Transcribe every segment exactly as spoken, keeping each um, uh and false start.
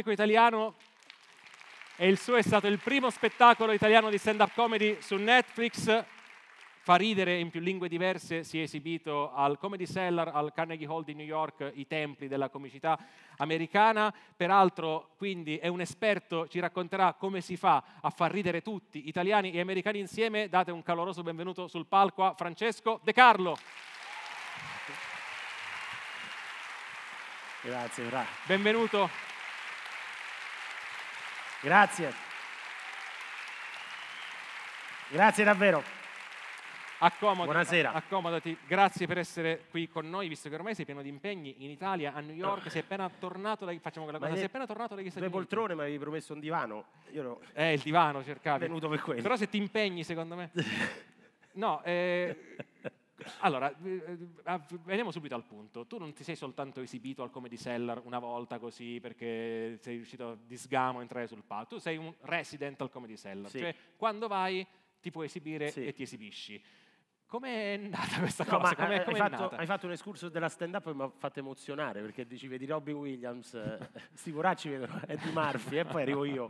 comico italiano e il suo è stato il primo spettacolo italiano di stand-up comedy su Netflix. Fa ridere in più lingue diverse, si è esibito al Comedy Cellar, al Carnegie Hall di New York, i templi della comicità americana. Peraltro, quindi, è un esperto, ci racconterà come si fa a far ridere tutti, italiani e americani insieme. Date un caloroso benvenuto sul palco a Francesco De Carlo. Grazie, bravo. Benvenuto. Grazie. Grazie davvero. Accomodati, Buonasera. Accomodati, grazie per essere qui con noi, visto che ormai sei pieno di impegni in Italia, a New York, oh. sei appena tornato dai, facciamo quella cosa, sei appena tornato dagli Stati Uniti. Due poltrone, mi avevi promesso un divano. Io no. Eh, il divano cercavi. È venuto per quello. Però se ti impegni, secondo me... No, eh... Allora, eh, veniamo subito al punto. Tu non ti sei soltanto esibito al Comedy Cellar una volta così perché sei riuscito di sgamo a entrare sul palco. Tu sei un resident al Comedy Cellar, sì. Cioè quando vai ti puoi esibire sì. e ti esibisci. Com'è nata questa no, cosa? Ma, com'è, hai, com'è fatto, nata? hai fatto un escurso della stand-up e mi ha fatto emozionare perché dici, vedi Robin Williams, eh, sti poracci vedono Eddie Murphy e poi arrivo io.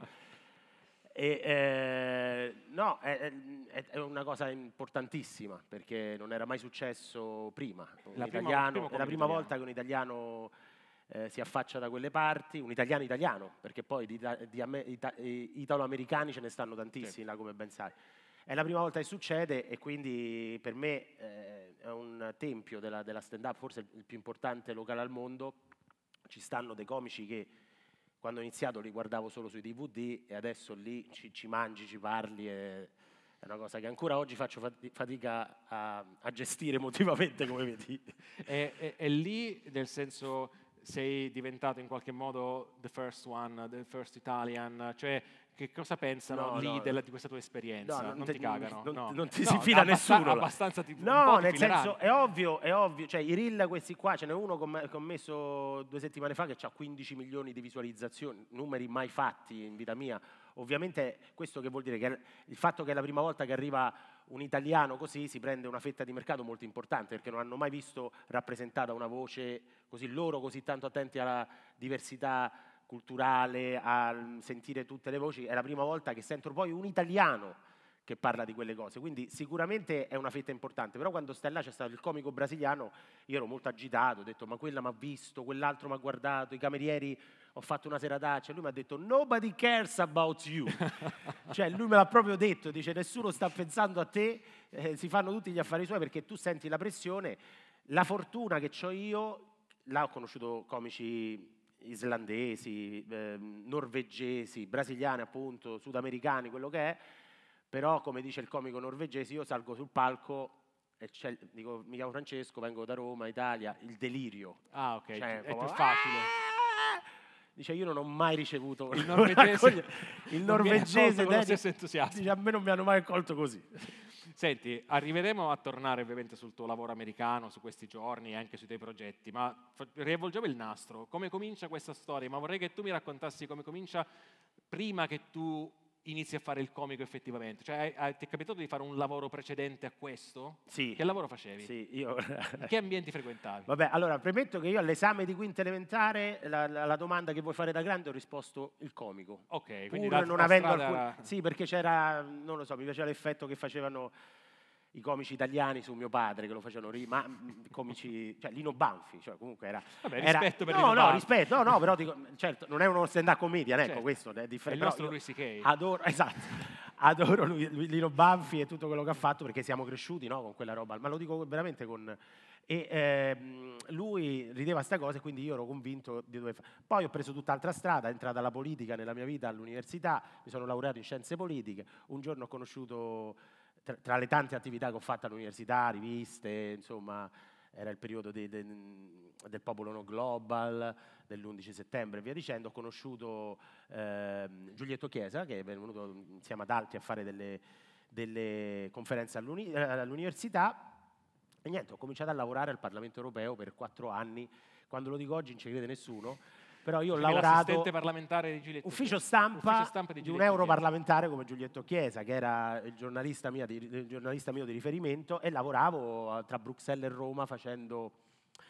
E, eh, no, è, è una cosa importantissima perché non era mai successo prima. Un la italiano, prima, è la prima volta che un italiano eh, si affaccia da quelle parti, un italiano italiano, perché poi di, di, di italo-americani ce ne stanno tantissimi sì. là, come ben sai. È la prima volta che succede e quindi per me eh, è un tempio della, della stand-up, forse il più importante locale al mondo. Ci stanno dei comici che quando ho iniziato li guardavo solo sui D V D e adesso lì ci, ci mangi, ci parli, e, è una cosa che ancora oggi faccio fatica a, a gestire emotivamente, come vedi. E, e, e lì, nel senso, sei diventato in qualche modo the first one, the first Italian, cioè che cosa pensano no, lì no, della, di questa tua esperienza? No, non, non te, ti cagano? Non, no. non ti no, si fila abbastan- nessuno. Abbastanza tipo, no, nel senso, è ovvio, è ovvio. Cioè, i reel questi qua, ce n'è uno che ho messo due settimane fa che ha quindici milioni di visualizzazioni, numeri mai fatti in vita mia. Ovviamente questo che vuol dire? Che il fatto che è la prima volta che arriva un italiano così si prende una fetta di mercato molto importante perché non hanno mai visto rappresentata una voce così, loro così tanto attenti alla diversità culturale, a sentire tutte le voci. È la prima volta che sento poi un italiano che parla di quelle cose, quindi sicuramente è una fetta importante. Però quando stai là c'è stato il comico brasiliano, io ero molto agitato, ho detto ma quella mi ha visto, quell'altro mi ha guardato, i camerieri, ho fatto una serataccia, lui mi ha detto nobody cares about you. Cioè lui me l'ha proprio detto, dice nessuno sta pensando a te, eh, si fanno tutti gli affari suoi perché tu senti la pressione. La fortuna che ho io, là ho conosciuto comici islandesi, eh, norvegesi, brasiliani appunto, sudamericani, quello che è, però come dice il comico norvegese, io salgo sul palco e dico mi chiamo Francesco, vengo da Roma, Italia, il delirio. Ah ok, cioè, è come, più facile. Dice io non ho mai ricevuto il norvegese, il norvegese con lo stesso entusiasmo. Dice a me non mi hanno mai accolto così. Senti, arriveremo a tornare ovviamente sul tuo lavoro americano, su questi giorni e anche sui tuoi progetti, ma rivolgiamo il nastro. Come comincia questa storia? Ma vorrei che tu mi raccontassi come comincia prima che tu inizi a fare il comico effettivamente. Cioè, ti è capitato di fare un lavoro precedente a questo? Sì. Che lavoro facevi? Sì, io... Che ambienti frequentavi? Vabbè, allora, premetto che io all'esame di quinta elementare, la, la, la domanda che vuoi fare da grande, ho risposto il comico. Ok, quindi la, non la avendo alcun... era... Sì, perché c'era, non lo so, mi piaceva l'effetto che facevano i comici italiani su mio padre, che lo facevano ri, ma comici, cioè Lino Banfi, cioè comunque era... Vabbè, era rispetto per no, Lino no, Banfi. rispetto, no, no, però dico, certo, non è uno stand-up comedian, ecco, certo. questo è differente. È il nostro Louis C K. Adoro, esatto, adoro lui, lui, Lino Banfi e tutto quello che ha fatto, perché siamo cresciuti, no, con quella roba, ma lo dico veramente con... E ehm, lui rideva sta cosa e quindi io ero convinto di dover fare. Poi ho preso tutt'altra strada, è entrata la politica nella mia vita all'università, mi sono laureato in scienze politiche, un giorno ho conosciuto... Tra le tante attività che ho fatto all'università, riviste, insomma, era il periodo de, de, del Popolo No Global, dell'undici settembre e via dicendo, ho conosciuto eh, Giulietto Chiesa, che è venuto insieme ad altri a fare delle, delle conferenze all'uni, all'università, e niente, ho cominciato a lavorare al Parlamento Europeo per quattro anni, quando lo dico oggi non ci crede nessuno, però io ho Quindi lavorato parlamentare di Giulietto ufficio Chiesa. stampa, ufficio stampa di, di un Giulietto europarlamentare come Giulietto Chiesa, che era il giornalista, mia di, il giornalista mio di riferimento, e lavoravo tra Bruxelles e Roma facendo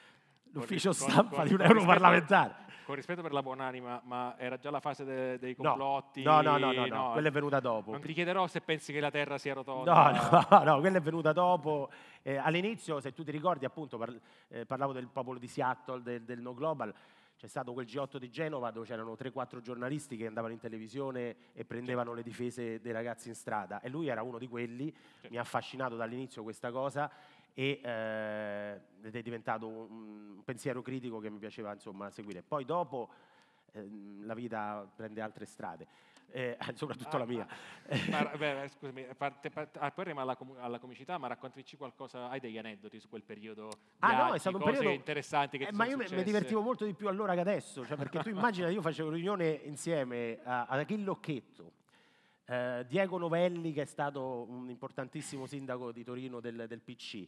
l'ufficio con- stampa con- di un con rispetto- europarlamentare. Con rispetto per la buonanima, ma era già la fase de- dei No, complotti? no, no, no, no, no, quella è venuta dopo. Non ti chiederò se pensi che la Terra sia No, rotonda. no, no, quella è venuta dopo. Eh, all'inizio, se tu ti ricordi, appunto, par- eh, parlavo del popolo di Seattle, del, del No Global, c'è stato quel G otto di Genova dove c'erano tre quattro giornalisti che andavano in televisione e prendevano le difese dei ragazzi in strada. E lui era uno di quelli, Certo. mi ha affascinato dall'inizio questa cosa e, eh, ed è diventato un, un pensiero critico che mi piaceva, insomma, seguire. Poi dopo ehm, la vita prende altre strade. Eh, soprattutto Ah, la mia. Ma, beh, scusami, a parte- parte- ah, poi arriva alla, com- alla comicità, ma raccontaci qualcosa, hai degli aneddoti su quel periodo? Ah no, è Viaggi, stato un cose periodo interessanti che eh, ti ma sono io mi- mi successe? divertivo molto di più allora che adesso, cioè, perché tu immagina, io facevo riunione insieme a, ad Achille Occhetto, eh, Diego Novelli che è stato un importantissimo sindaco di Torino del, del P C,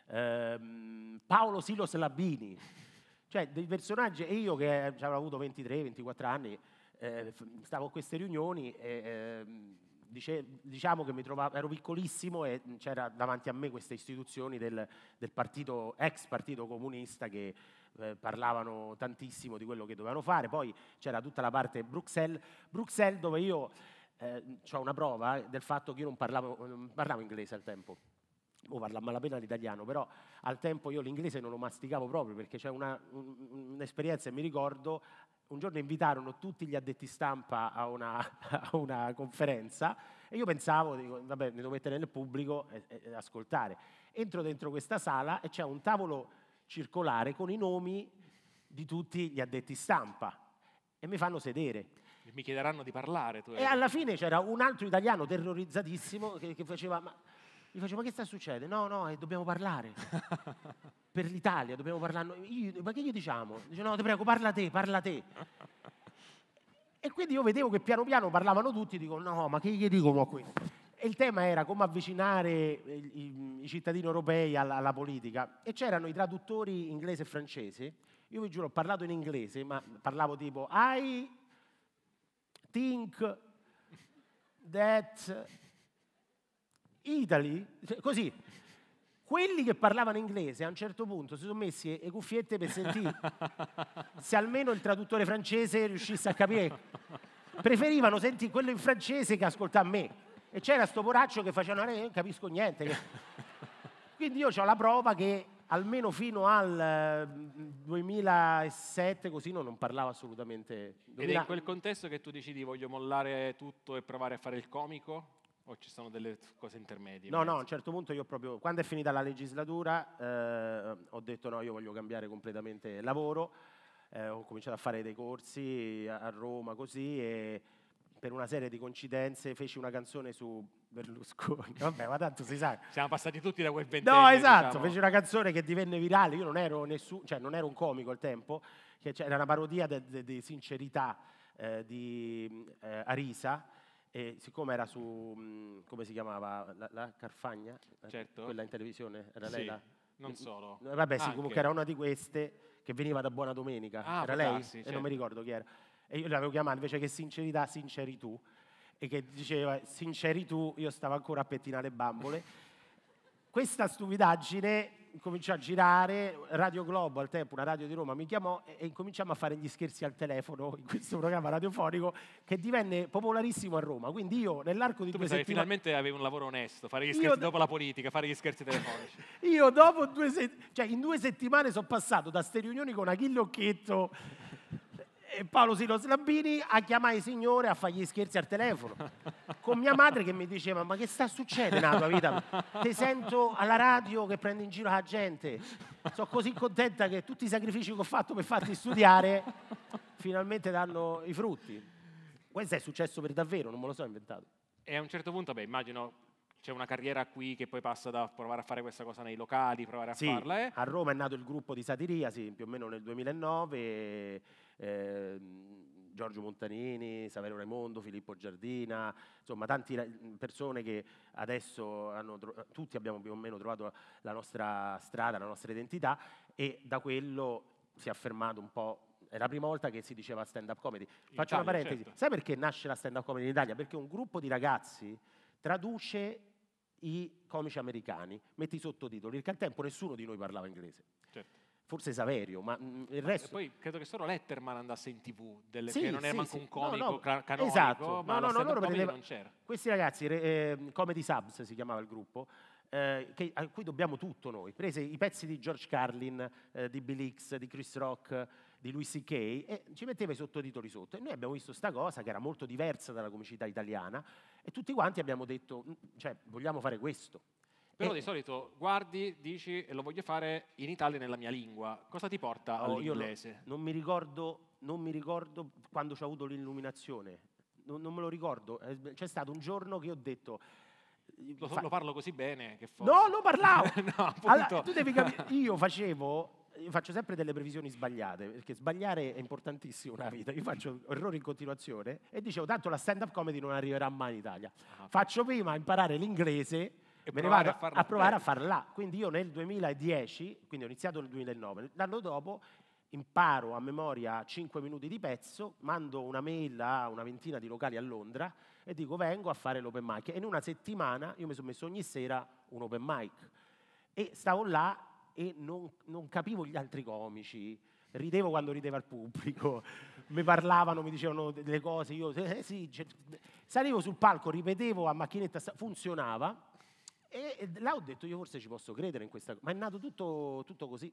ehm, Paolo Silos Labini, cioè dei personaggi, e io che avevo avuto ventitré ventiquattro anni, eh, f- stavo a queste riunioni e ehm, dice- diciamo che mi trovavo, ero piccolissimo e c'era davanti a me queste istituzioni del, del partito, ex partito comunista che eh, parlavano tantissimo di quello che dovevano fare. Poi c'era tutta la parte Bruxelles, Bruxelles dove io eh, ho una prova del fatto che io non parlavo, non parlavo inglese al tempo. O parlo a malapena l'italiano, però al tempo io l'inglese non lo masticavo proprio perché c'è una, un- un'esperienza e mi ricordo un giorno invitarono tutti gli addetti stampa a una, a una conferenza e io pensavo, dico, vabbè, mi devo mettere nel pubblico e, e- e ascoltare. Entro dentro questa sala e c'è un tavolo circolare con i nomi di tutti gli addetti stampa e mi fanno sedere. Mi chiederanno di parlare. Tu E alla fine c'era un altro italiano terrorizzatissimo che, che faceva, ma, gli facevo, ma che sta succedendo? No, no, eh, dobbiamo parlare. Per l'Italia, dobbiamo parlare. Io, ma che gli diciamo? Dice, no, ti prego, parla te, parla te. E quindi io vedevo che piano piano parlavano tutti, dico, no, ma che gli dico mo qui? E il tema era come avvicinare i, i- i cittadini europei alla, alla politica. E c'erano i traduttori inglese e francese. Io vi giuro, ho parlato in inglese, ma parlavo tipo, I think that Italy, cioè, così. Quelli che parlavano inglese a un certo punto si sono messi le cuffiette per sentire se almeno il traduttore francese riuscisse a capire. Preferivano sentire quello in francese che ascoltare me. E c'era sto poraccio che faceva, "Eh, non capisco niente. che-". Quindi io ho la prova che almeno fino al eh, duemilasette così no, non parlavo assolutamente. Ed è duemila in quel contesto che tu decidi voglio mollare tutto e provare a fare il comico? O ci sono delle cose intermedie? in No, no, a mezzo? un certo punto io proprio, quando è finita la legislatura, eh, ho detto no, io voglio cambiare completamente lavoro, eh, ho cominciato a fare dei corsi a, a Roma così e per una serie di coincidenze feci una canzone su Berlusconi, vabbè ma tanto si sa. Siamo passati tutti da quel ventennio. No, esatto, diciamo. feci una canzone che divenne virale, io non ero nessuno, cioè non ero un comico al tempo, che era una parodia di sincerità eh, di eh, Arisa. E siccome era su, mh, come si chiamava, la, la Carfagna? Certo. Quella in televisione, era Sì, lei la? non solo. Eh, Vabbè sì, Anche. comunque era una di queste che veniva da Buona Domenica, Ah, era può lei? darsi, E certo. non mi ricordo chi era. E io l'avevo chiamata invece che sincerità, sinceri tu. E che diceva, sinceri tu, io stavo ancora a pettinare le bambole. Questa stupidaggine cominciò a girare, Radio Globo al tempo, una radio di Roma, mi chiamò e, e incominciamo a fare gli scherzi al telefono in questo programma radiofonico che divenne popolarissimo a Roma. Quindi io nell'arco di Tu due pensavi settimane... finalmente avevi un lavoro onesto, fare gli Io scherzi d- dopo la politica, fare gli scherzi telefonici. Io dopo due settimane, cioè in due settimane sono passato da ste riunioni con Achille Occhetto e Paolo Silos Labini a chiamare i signore a fare gli scherzi al telefono. Con mia madre che mi diceva, ma che sta succedendo nella tua vita? Ti sento alla radio che prendi in giro la gente. Sono così contenta che tutti i sacrifici che ho fatto per farti studiare finalmente danno i frutti. Questo è successo per davvero, non me lo so inventato. E a un certo punto, beh, immagino c'è una carriera qui che poi passa da provare a fare questa cosa nei locali, provare a Sì, farla. Eh? a Roma è nato il gruppo di Satiria, sì, più o meno nel duemilanove, e, eh, Giorgio Montanini, Saverio Raimondo, Filippo Giardina, insomma tante persone che adesso hanno, tutti abbiamo più o meno trovato la nostra strada, la nostra identità e da quello si è affermato un po'. È la prima volta che si diceva stand-up comedy. Faccio Italia, una parentesi. certo. Sai perché nasce la stand-up comedy in Italia? Perché un gruppo di ragazzi traduce i comici americani, mette i sottotitoli, perché al tempo nessuno di noi parlava inglese. Certo. forse Saverio, ma mh, il resto... E poi credo che solo Letterman andasse in tv, delle, Sì, che non era sì, manco sì. un comico No, no, ca- canonico, esatto. ma No, la no, no, stand-up loro comedy prendeva- non c'era. Questi ragazzi, re- eh, Comedy Subs si chiamava il gruppo, eh, che- a cui dobbiamo tutto noi. Prese i pezzi di George Carlin, eh, di Bill Hicks, di Chris Rock, di Louis C K e ci metteva i sottotitoli sotto. E noi abbiamo visto sta cosa che era molto diversa dalla comicità italiana e tutti quanti abbiamo detto, "Mm, cioè, vogliamo fare questo." Però E- di solito guardi, dici, e lo voglio fare in Italia nella mia lingua. Cosa ti porta Oh, io no- all'inglese? non mi ricordo, non mi ricordo quando ho avuto l'illuminazione, non, non me lo ricordo. Eh, C'è stato un giorno che ho detto. Lo, fa- lo parlo così bene che forse... No, lo parlavo! No, appunto. Allora, tu devi capire, io facevo, io faccio sempre delle previsioni sbagliate, perché sbagliare è importantissimo nella vita. Io faccio errori in continuazione e dicevo, tanto la stand-up comedy non arriverà mai in Italia. Ah, Faccio prima imparare l'inglese E me ne provare vado a farla a provare bene. a farla là. Quindi io nel duemiladieci, quindi ho iniziato nel duemilanove, l'anno dopo imparo a memoria cinque minuti di pezzo, mando una mail a una ventina di locali a Londra e dico vengo a fare l'open mic. E in una settimana io mi sono messo ogni sera un open mic. E stavo là e non, non capivo gli altri comici, ridevo quando rideva il pubblico, mi parlavano, mi dicevano delle cose, io eh, sì, cioè, salivo sul palco, ripetevo a macchinetta, sta- funzionava. E e là ho detto io forse ci posso credere in questa cosa, ma è nato tutto, tutto così.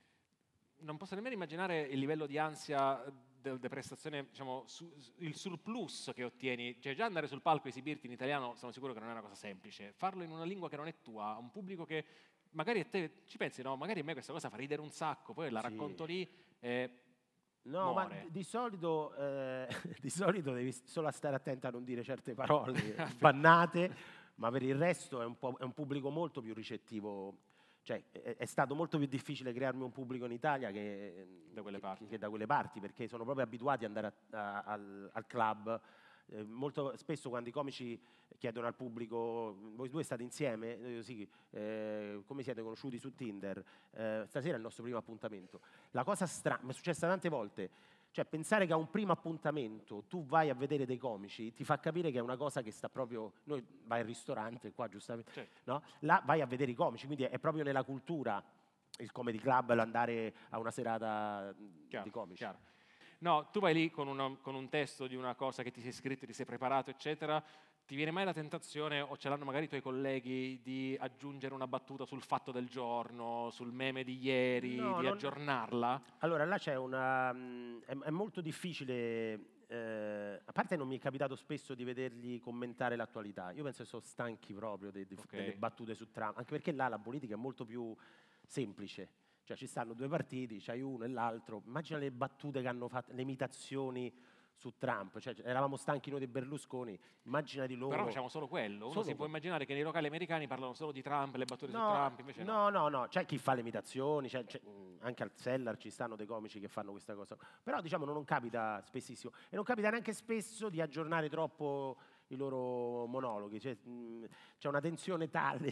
Non posso nemmeno immaginare il livello di ansia de, de prestazione, diciamo, su- il surplus che ottieni. Cioè, già andare sul palco e esibirti in italiano sono sicuro che non è una cosa semplice. Farlo in una lingua che non è tua, a un pubblico che magari a te ci pensi, no? Magari a me questa cosa fa ridere un sacco, poi la Sì. racconto lì e No, ma muore. di- di solito, eh, di solito devi solo stare attento a non dire certe parole bannate, ma per il resto è un, po', è un pubblico molto più ricettivo. Cioè, è, è stato molto più difficile crearmi un pubblico in Italia che Da quelle che- parti. che da quelle parti, perché sono proprio abituati ad andare a- a- al, al club. Eh, molto spesso quando i comici chiedono al pubblico, voi due state insieme? Io dico, sì, eh, come siete conosciuti su Tinder? Eh, stasera è il nostro primo appuntamento. La cosa strana, mi è successa tante volte, cioè pensare che a un primo appuntamento tu vai a vedere dei comici ti fa capire che è una cosa che sta proprio, noi vai al ristorante qua giustamente, Certo. no? Là vai a vedere i comici, quindi è proprio nella cultura il comedy club, l'andare a una serata Chiaro, di comici. chiaro. No, tu vai lì con, una- con un testo di una cosa che ti sei scritto, ti sei preparato, eccetera. Ti viene mai la tentazione, o ce l'hanno magari i tuoi colleghi, di aggiungere una battuta sul fatto del giorno, sul meme di ieri, No, di non- aggiornarla? Allora, là c'è una... mm, È, è molto difficile... eh, a parte non mi è capitato spesso di vedergli commentare l'attualità. Io penso che sono stanchi proprio de- de- Ok. delle battute su Trump, anche perché là la politica è molto più semplice. Cioè ci stanno due partiti, c'hai uno e l'altro. Immagina le battute che hanno fatto, le imitazioni su Trump. Cioè, eravamo stanchi noi di Berlusconi, immagina di loro... Però facciamo solo quello. Uno Solo si può quello. immaginare che nei locali americani parlano solo di Trump, le battute su No, Trump, invece no. no, no, no, c'è chi fa le imitazioni, c'è- c'è, mh, anche al Cellar ci stanno dei comici che fanno questa cosa. Però diciamo non capita spessissimo e non capita neanche spesso di aggiornare troppo i loro monologhi. Cioè, mh, c'è una tensione tale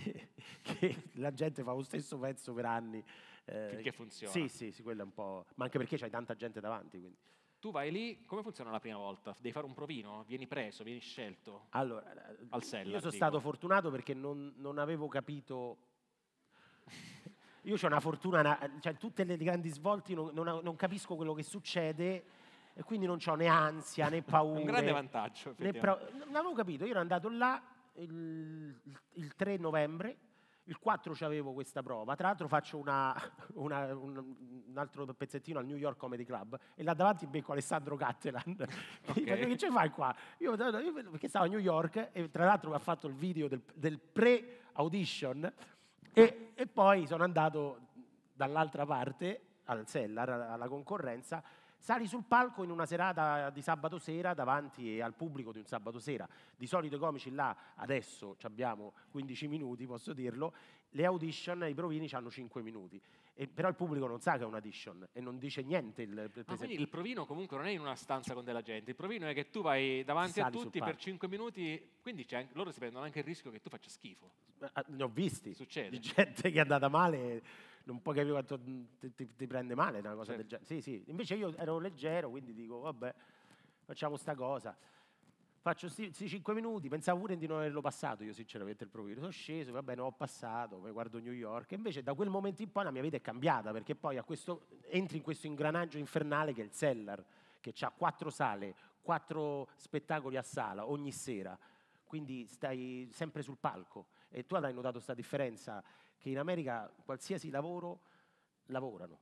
che la gente fa lo stesso pezzo per anni. eh, Finché funziona. Sì, sì, sì, quello è un po'... Ma anche perché c'hai tanta gente davanti, quindi. Tu vai lì, come funziona la prima volta? Devi fare un provino? Vieni preso, vieni scelto? Allora, Al Cellar, io sono dico. stato fortunato perché non, non avevo capito. Io ho una fortuna, na- cioè tutte le grandi svolti non, non- non capisco quello che succede e quindi non ho né ansia né paura. Un grande vantaggio, né effettivamente. pro- non avevo capito, io ero andato là il, il tre novembre, il quattro c'avevo questa prova, tra l'altro faccio una- una- un, un altro pezzettino al New York Comedy Club e là davanti becco Alessandro Cattelan. Ok. Che ci fai qua? Io, io- io- perché stavo a New York e tra l'altro mi ha fatto il video del, del pre-audition e, e poi sono andato dall'altra parte, al Cellar, alla concorrenza. Sali sul palco in una serata di sabato sera davanti al pubblico di un sabato sera. Di solito i comici là, adesso ci abbiamo quindici minuti, posso dirlo, le audition, i provini hanno cinque minuti. E, però il pubblico non sa che è un'audition e non dice niente. Il, il Ma presentatore. quindi il provino comunque non è in una stanza con della gente, il provino è che tu vai davanti a Sali sul tutti per palco. cinque minuti, quindi c'è anche- loro si prendono anche il rischio che tu faccia schifo. Eh, Ne ho visti. Succede. Di gente che è andata male, non puoi capire quanto ti, ti- ti prende male una cosa Certo. del genere. Sì, sì. Invece io ero leggero, quindi dico, vabbè, facciamo sta cosa. faccio questi cinque minuti, pensavo pure di non averlo passato, io sinceramente il profilo, sono sceso, va bene, ho passato, poi guardo New York, e invece da quel momento in poi la mia vita è cambiata, perché poi a questo, entri in questo ingranaggio infernale che è il Cellar, che ha quattro sale, quattro spettacoli a sala ogni sera, quindi stai sempre sul palco, e tu avrai notato questa differenza, che in America qualsiasi lavoro, lavorano.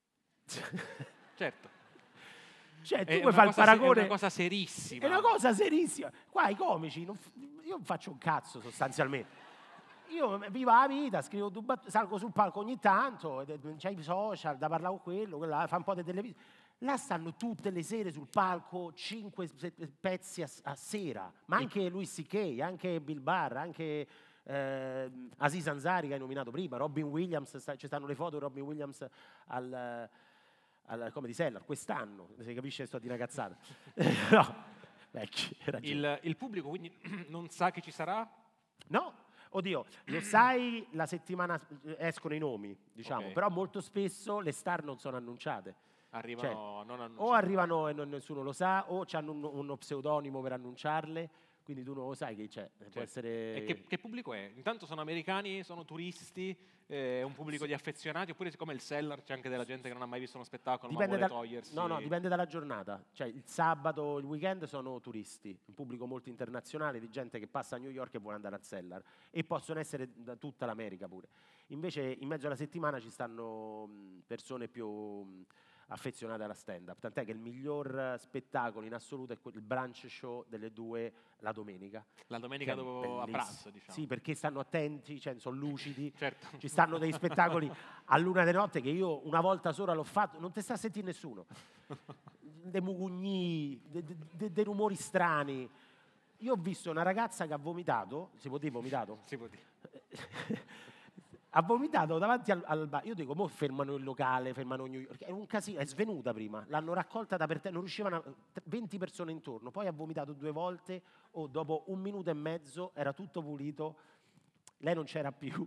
Certo. Cioè, tu È puoi una fare il cosa se- paragone. È una cosa serissima. È una cosa serissima. Qua i comici, non f- io non faccio un cazzo sostanzialmente. Io vivo la vita, scrivo due battute, salgo sul palco ogni tanto, ed è- c'è i social, da parlare con quello, quella, fa un po' di televisione. Là stanno tutte le sere sul palco, cinque se- pezzi a, a sera, ma anche Louis C K, anche Bill Barr, anche eh, Aziz Ansari che hai nominato prima, Robin Williams, sta- ci stanno le foto di Robin Williams al, al Comedy Cellar quest'anno, si capisce che sto di una cazzata. No, vecchi, hai ragione. Il, il pubblico quindi non sa che ci sarà? No, oddio, lo sai, la settimana escono i nomi, diciamo, Ok. però molto spesso le star non sono annunciate. Arrivano Cioè, non annunciati. o arrivano e non- nessuno lo sa, o hanno un- uno pseudonimo per annunciarle, quindi tu non lo sai che c'è. Può Certo. essere... E che, che pubblico è? Intanto sono americani, sono turisti, eh, è un pubblico di affezionati, oppure siccome il Cellar c'è anche della gente che non ha mai visto uno spettacolo Dipende ma vuole dal- togliersi. No, no, dipende dalla giornata. Cioè, il sabato, il weekend sono turisti, un pubblico molto internazionale di gente che passa a New York e vuole andare al Cellar. E possono essere da tutta l'America pure. Invece, in mezzo alla settimana ci stanno mh, persone più mh, affezionate alla stand-up. Tant'è che il miglior spettacolo in assoluto è quel- il brunch show delle due la domenica. La domenica Che è dopo a bellissimo. pranzo, diciamo. Sì, perché stanno attenti, cioè, sono lucidi. Certo. Ci stanno dei spettacoli a luna di notte che io una volta sola l'ho fatto, non ti sta a sentire nessuno. Dei mugugni, dei de, de, de rumori strani. Io ho visto una ragazza che ha vomitato, si può dire vomitato? Si può dire. Ha vomitato davanti al, al bar. Io dico, mo fermano il locale, fermano New York. È un casino, è svenuta prima. L'hanno raccolta da per terra, non riuscivano a, venti persone intorno. Poi ha vomitato due volte, o dopo un minuto e mezzo era tutto pulito. Lei non c'era più.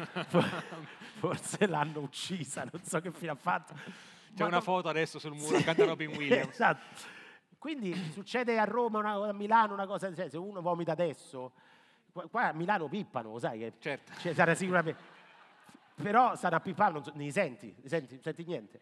Forse l'hanno uccisa, non so che fine ha fatto. C'è Ma una non- foto adesso sul muro Sì, accanto a Robin Williams. Esatto. Quindi succede a Roma, una, a Milano una cosa, cioè, se uno vomita adesso, qua, qua a Milano pippano, lo sai che Certo. cioè, sarà sicuramente. Però sarà pippano, non so, ne senti, ne senti, non senti niente.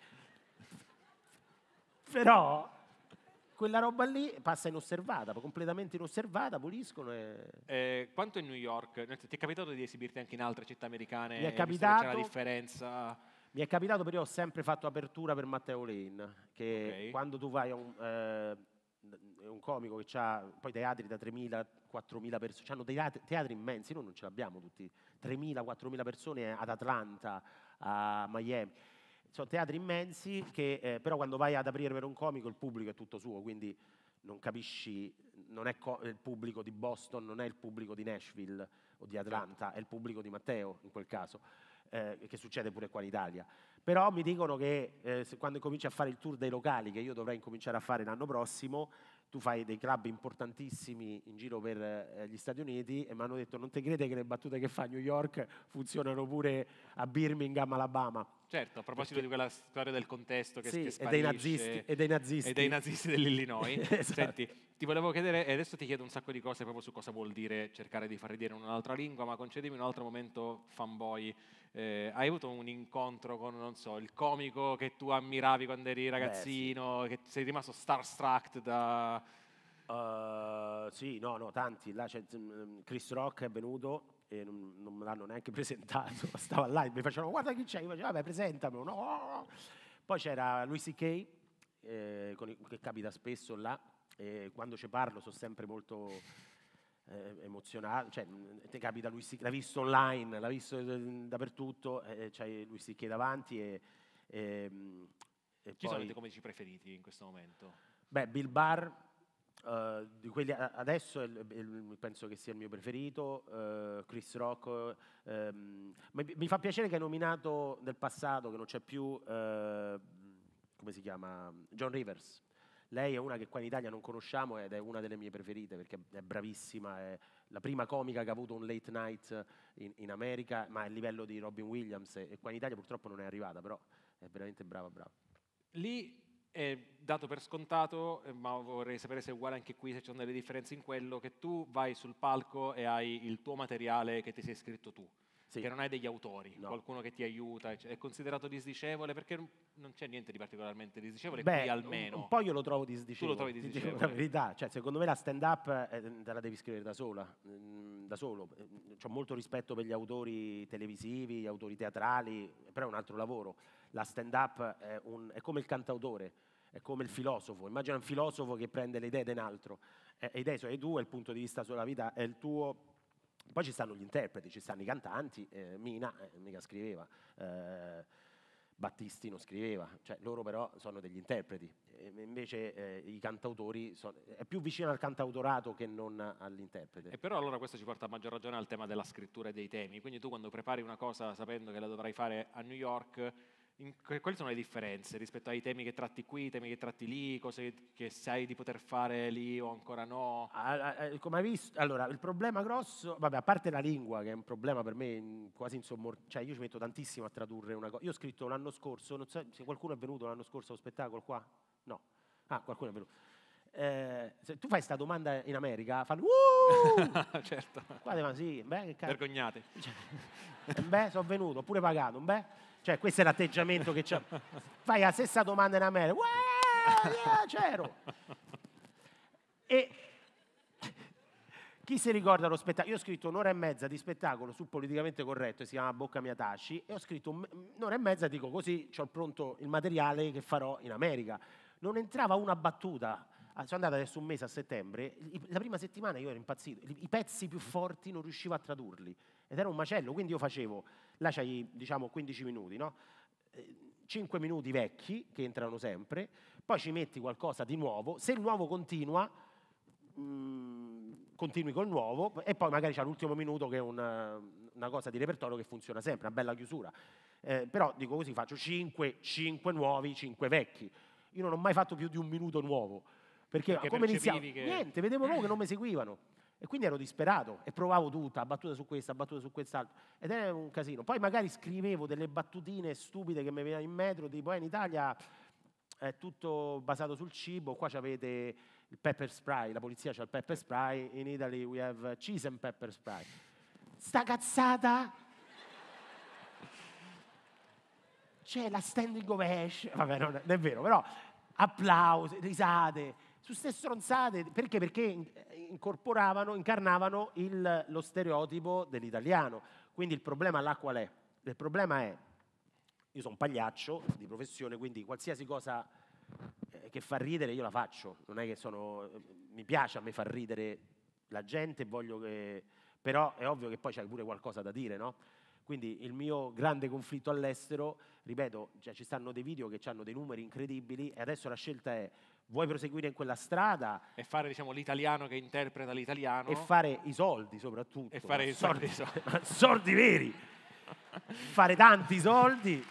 Però quella roba lì passa inosservata, completamente inosservata, puliscono e... Eh, quanto in New York? Nel senso, ti è capitato di esibirti anche in altre città americane? Mi è visto che capitato. C'è la differenza. Mi è capitato, però ho sempre fatto apertura per Matteo Lane, che Ok. quando tu vai a un, eh, un comico che ha poi teatri da tremila quattromila persone, hanno dei teatri, teatri immensi, noi non ce l'abbiamo tutti, tremila quattromila persone ad Atlanta, a Miami. Sono teatri immensi che eh, però quando vai ad aprire per un comico il pubblico è tutto suo, quindi non capisci, non è co- il pubblico di Boston, non è il pubblico di Nashville o di Atlanta, è il pubblico di Matteo in quel caso. Eh, che succede pure qua in Italia. Però mi dicono che eh, se, quando cominci a fare il tour dei locali, che io dovrei incominciare a fare l'anno prossimo, tu fai dei club importantissimi in giro per eh, gli Stati Uniti, e mi hanno detto non ti crede che le battute che fa a New York funzionano pure a Birmingham, Alabama. Certo, a proposito Perché- di quella storia del contesto che, Sì, che e sparisce dei nazisti, e dei nazisti. e dei nazisti dell'Illinois. Esatto. Senti, ti volevo chiedere, e adesso ti chiedo un sacco di cose proprio su cosa vuol dire cercare di far ridere in un'altra lingua, ma concedimi un altro momento fanboy. Eh, hai avuto un incontro con, non so, il comico che tu ammiravi quando eri ragazzino, che sei rimasto starstruck da... Uh, sì, no, no, tanti. Là c'è, mm, Chris Rock è venuto e non, non me l'hanno neanche presentato. Stava là e mi facevano guarda chi c'è, io facevo vabbè presentamelo. No. Poi c'era Louis C K eh, con i- che capita spesso là, e quando ci parlo sono sempre molto eh, emozionato, cioè mh, ti capita Louis C K, l'ha visto online, l'ha visto eh, dappertutto, eh, c'hai Louis C K davanti e, e, mh, e Chi sono i poi tuoi comici preferiti in questo momento? beh, Bill Barr, eh, di quelli a- adesso è il- il- penso che sia il mio preferito, eh, Chris Rock, ehm, mi, mi fa piacere che hai nominato del passato, che non c'è più, eh, come si chiama, John Rivers. Lei è una che qua in Italia non conosciamo ed è una delle mie preferite perché è bravissima, è la prima comica che ha avuto un late night in, in America, ma a livello di Robin Williams, e, e qua in Italia purtroppo non è arrivata, però è veramente brava, brava. Lì è dato per scontato, eh, ma vorrei sapere se è uguale anche qui, se ci sono delle differenze in quello, che tu vai sul palco e hai il tuo materiale che ti sei scritto tu. Sì. Che non hai degli autori, no. Qualcuno che ti aiuta, è considerato disdicevole perché non c'è niente di particolarmente disdicevole. Beh, qui almeno. Un, un po' io lo trovo disdicevole. Tu lo trovi disdicevole. Ti dico la verità, cioè, secondo me la stand-up eh, te la devi scrivere da sola, mm, da solo. C'ho molto rispetto per gli autori televisivi, gli autori teatrali, però è un altro lavoro. La stand-up è, un, è come il cantautore, è come il filosofo. Immagina un filosofo che prende le idee di un altro. E le idee sono le tue, il punto di vista sulla vita è il tuo. Poi ci stanno gli interpreti, ci stanno i cantanti, eh, Mina eh, mica scriveva, eh, Battisti non scriveva, cioè loro però sono degli interpreti, e invece eh, i cantautori sono, è più vicino al cantautorato che non all'interprete. E però allora questo ci porta a maggior ragione al tema della scrittura e dei temi, quindi tu quando prepari una cosa sapendo che la dovrai fare a New York, in, quali sono le differenze rispetto ai temi che tratti qui, temi che tratti lì, cose che sai di poter fare lì o ancora no? Ah, eh, come hai visto, allora il problema grosso, vabbè, a parte la lingua che è un problema per me quasi insommortabile, cioè io ci metto tantissimo a tradurre una cosa. Io ho scritto l'anno scorso, non so se qualcuno è venuto l'anno scorso allo spettacolo qua? No. Ah, qualcuno è venuto. Eh, se tu fai sta domanda in America, fanno uh! Certo. Guarda, ma sì, beh, che cazzo. Vergognate. Cioè, beh, sono venuto, pure pagato, beh. Cioè, questo è l'atteggiamento che c'è. Fai la stessa domanda in America. Yeah, c'ero. E chi si ricorda lo spettacolo? Io ho scritto un'ora e mezza di spettacolo su Politicamente Corretto, si chiama Bocca Mia Taci, e ho scritto un'ora e mezza, dico così, ho pronto il materiale che farò in America. Non entrava una battuta. Sono andato adesso un mese a settembre, la prima settimana io ero impazzito, i pezzi più forti non riuscivo a tradurli ed era un macello, quindi io facevo, là c'hai diciamo quindici minuti, no? cinque minuti vecchi che entrano sempre, poi ci metti qualcosa di nuovo, se il nuovo continua, mh, continui col nuovo e poi magari c'è l'ultimo minuto che è una, una cosa di repertorio che funziona sempre, una bella chiusura. Eh, però dico così, faccio cinque, cinque nuovi, cinque vecchi. Io non ho mai fatto più di un minuto nuovo. Perché, perché come iniziavo? Che... Niente, vedevo loro che non mi seguivano e quindi ero disperato e provavo tutta, battuta su questa, battuta su quest'altro ed era un casino. Poi magari scrivevo delle battutine stupide che mi venivano in metro, tipo eh, in Italia è tutto basato sul cibo, qua avete il pepper spray, la polizia c'ha il pepper spray, in Italy we have cheese and pepper spray. Sta cazzata! C'è la standing ovation, vabbè non è vero, però applausi, risate, su ste stronzate, perché? Perché incorporavano, incarnavano il, lo stereotipo dell'italiano. Quindi il problema là qual è? Il problema è, io sono un pagliaccio di professione, quindi qualsiasi cosa eh, che fa ridere io la faccio, non è che sono, mi piace a me far ridere la gente, voglio che, però è ovvio che poi c'è pure qualcosa da dire, no? Quindi il mio grande conflitto all'estero, ripeto, cioè ci stanno dei video che hanno dei numeri incredibili e adesso la scelta è vuoi proseguire in quella strada e fare diciamo l'italiano che interpreta l'italiano e fare i soldi soprattutto e fare i soldi, soldi. soldi veri fare tanti soldi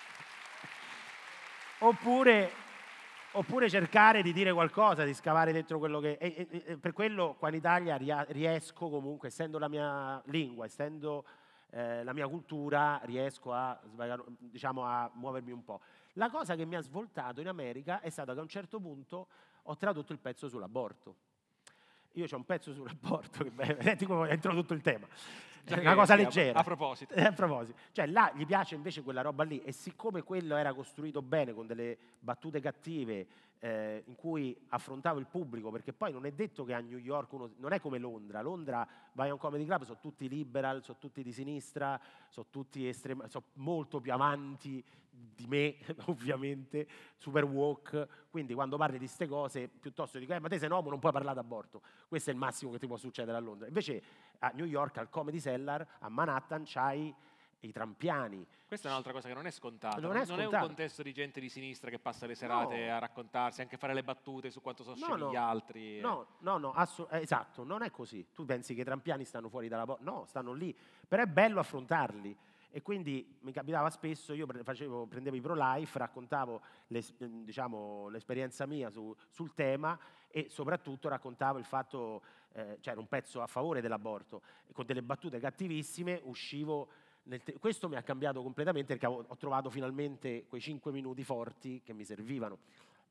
oppure, oppure cercare di dire qualcosa, di scavare dentro quello che e, e, e per quello qua in Italia riesco comunque, essendo la mia lingua, essendo eh, la mia cultura, riesco a, diciamo, a muovermi un po'. La cosa che mi ha svoltato in America è stata che a un certo punto ho tradotto il pezzo sull'aborto. Io c'ho un pezzo sull'aborto, che tipo ho introdotto il tema. Cioè, una cosa leggera. A proposito. A proposito. Cioè là gli piace invece quella roba lì e siccome quello era costruito bene con delle battute cattive eh, in cui affrontavo il pubblico, perché poi non è detto che a New York uno, non è come Londra. Londra vai a un comedy club, sono tutti liberal, sono tutti di sinistra, sono tutti estremi, sono molto più avanti di me, ovviamente, super woke, quindi quando parli di queste cose, piuttosto dico, eh, ma te sei un uomo, non puoi parlare d'aborto, questo è il massimo che ti può succedere a Londra. Invece a New York, al Comedy Cellar, a Manhattan, c'hai i trampiani. Questa è un'altra cosa che non è scontata, non è, scontato. Non è un contesto di gente di sinistra che passa le serate no. a raccontarsi, anche fare le battute su quanto sono scemi no, no. gli altri. No, no, no, assu- esatto, non è così. Tu pensi che i trampiani stanno fuori dalla porta? No, stanno lì, però è bello affrontarli. E quindi mi capitava spesso, io facevo, prendevo i pro-life, raccontavo l'es- diciamo, l'esperienza mia su, sul tema e soprattutto raccontavo il fatto, eh, c'era un pezzo a favore dell'aborto, e con delle battute cattivissime uscivo, nel te- questo mi ha cambiato completamente perché ho, ho trovato finalmente quei cinque minuti forti che mi servivano.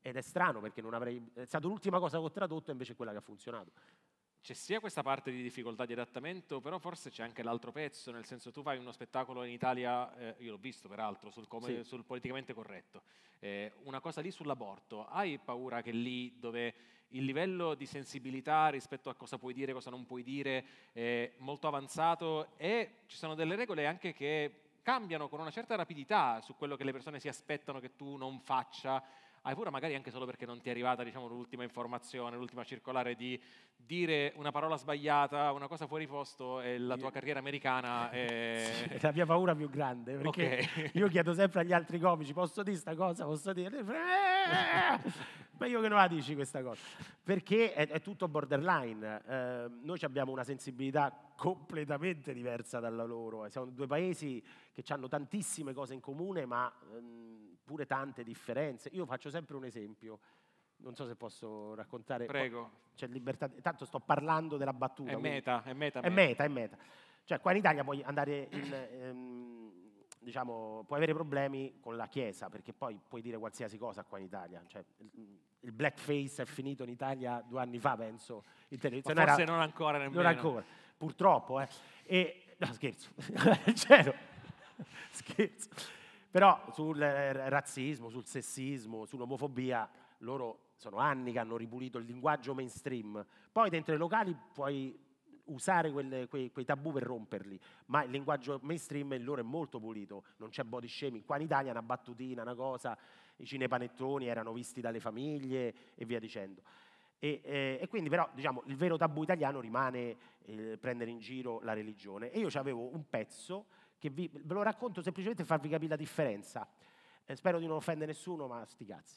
ed è strano perché non avrei, è stata l'ultima cosa che ho tradotto e invece è quella che ha funzionato. C'è sia questa parte di difficoltà di adattamento, però forse c'è anche l'altro pezzo, nel senso tu fai uno spettacolo in Italia, eh, io l'ho visto peraltro, sul, come, Sì. sul politicamente corretto, eh, una cosa lì sull'aborto, hai paura che lì dove il livello di sensibilità rispetto a cosa puoi dire, cosa non puoi dire è molto avanzato e ci sono delle regole anche che cambiano con una certa rapidità su quello che le persone si aspettano che tu non faccia, hai paura magari anche solo perché non ti è arrivata, diciamo, l'ultima informazione, l'ultima circolare di dire una parola sbagliata, una cosa fuori posto e la tua carriera americana è... È la mia paura più grande, perché Okay. io chiedo sempre agli altri comici, posso dire sta cosa, posso dire... Ma io che non la dici questa cosa? Perché è, è tutto borderline. Eh, noi abbiamo una sensibilità completamente diversa dalla loro. Siamo due paesi che hanno tantissime cose in comune, ma ehm, pure tante differenze. Io faccio sempre un esempio. Non so se posso raccontare. Prego. C'è libertà. Tanto sto parlando della battuta. È meta, è meta. È meta, è meta. Cioè, qua in Italia puoi andare in, ehm, diciamo, puoi avere problemi con la Chiesa, perché poi puoi dire qualsiasi cosa qua in Italia. Cioè, il, il blackface è finito in Italia due anni fa, penso. In televisione. Ma forse era, non ancora nemmeno. Non ancora, purtroppo. Eh. E, no, scherzo. C'ero. Scherzo. Però sul eh, razzismo, sul sessismo, sull'omofobia, loro sono anni che hanno ripulito il linguaggio mainstream. Poi dentro i locali puoi usare quelle, quei, quei tabù per romperli, ma il linguaggio mainstream il loro è molto pulito, non c'è body shaming. Qua in Italia una battutina, una cosa, i cinepanettoni erano visti dalle famiglie e via dicendo. E, eh, e quindi però diciamo il vero tabù italiano rimane eh, prendere in giro la religione. E io c'avevo un pezzo che vi, ve lo racconto semplicemente per farvi capire la differenza. Eh, spero di non offendere nessuno, ma sti cazzi.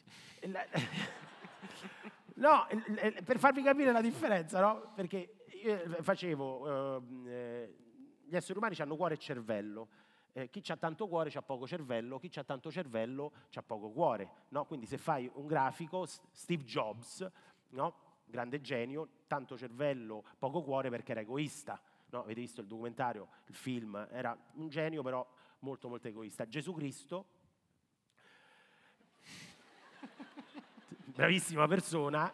No, per farvi capire la differenza, no? Perché io facevo, eh, gli esseri umani hanno cuore e cervello, eh, chi ha tanto cuore ha poco cervello, chi ha tanto cervello ha poco cuore, no? Quindi se fai un grafico, Steve Jobs, no? Grande genio, tanto cervello, poco cuore perché era egoista, no? Avete visto il documentario, il film, era un genio però molto molto egoista. Gesù Cristo, bravissima persona,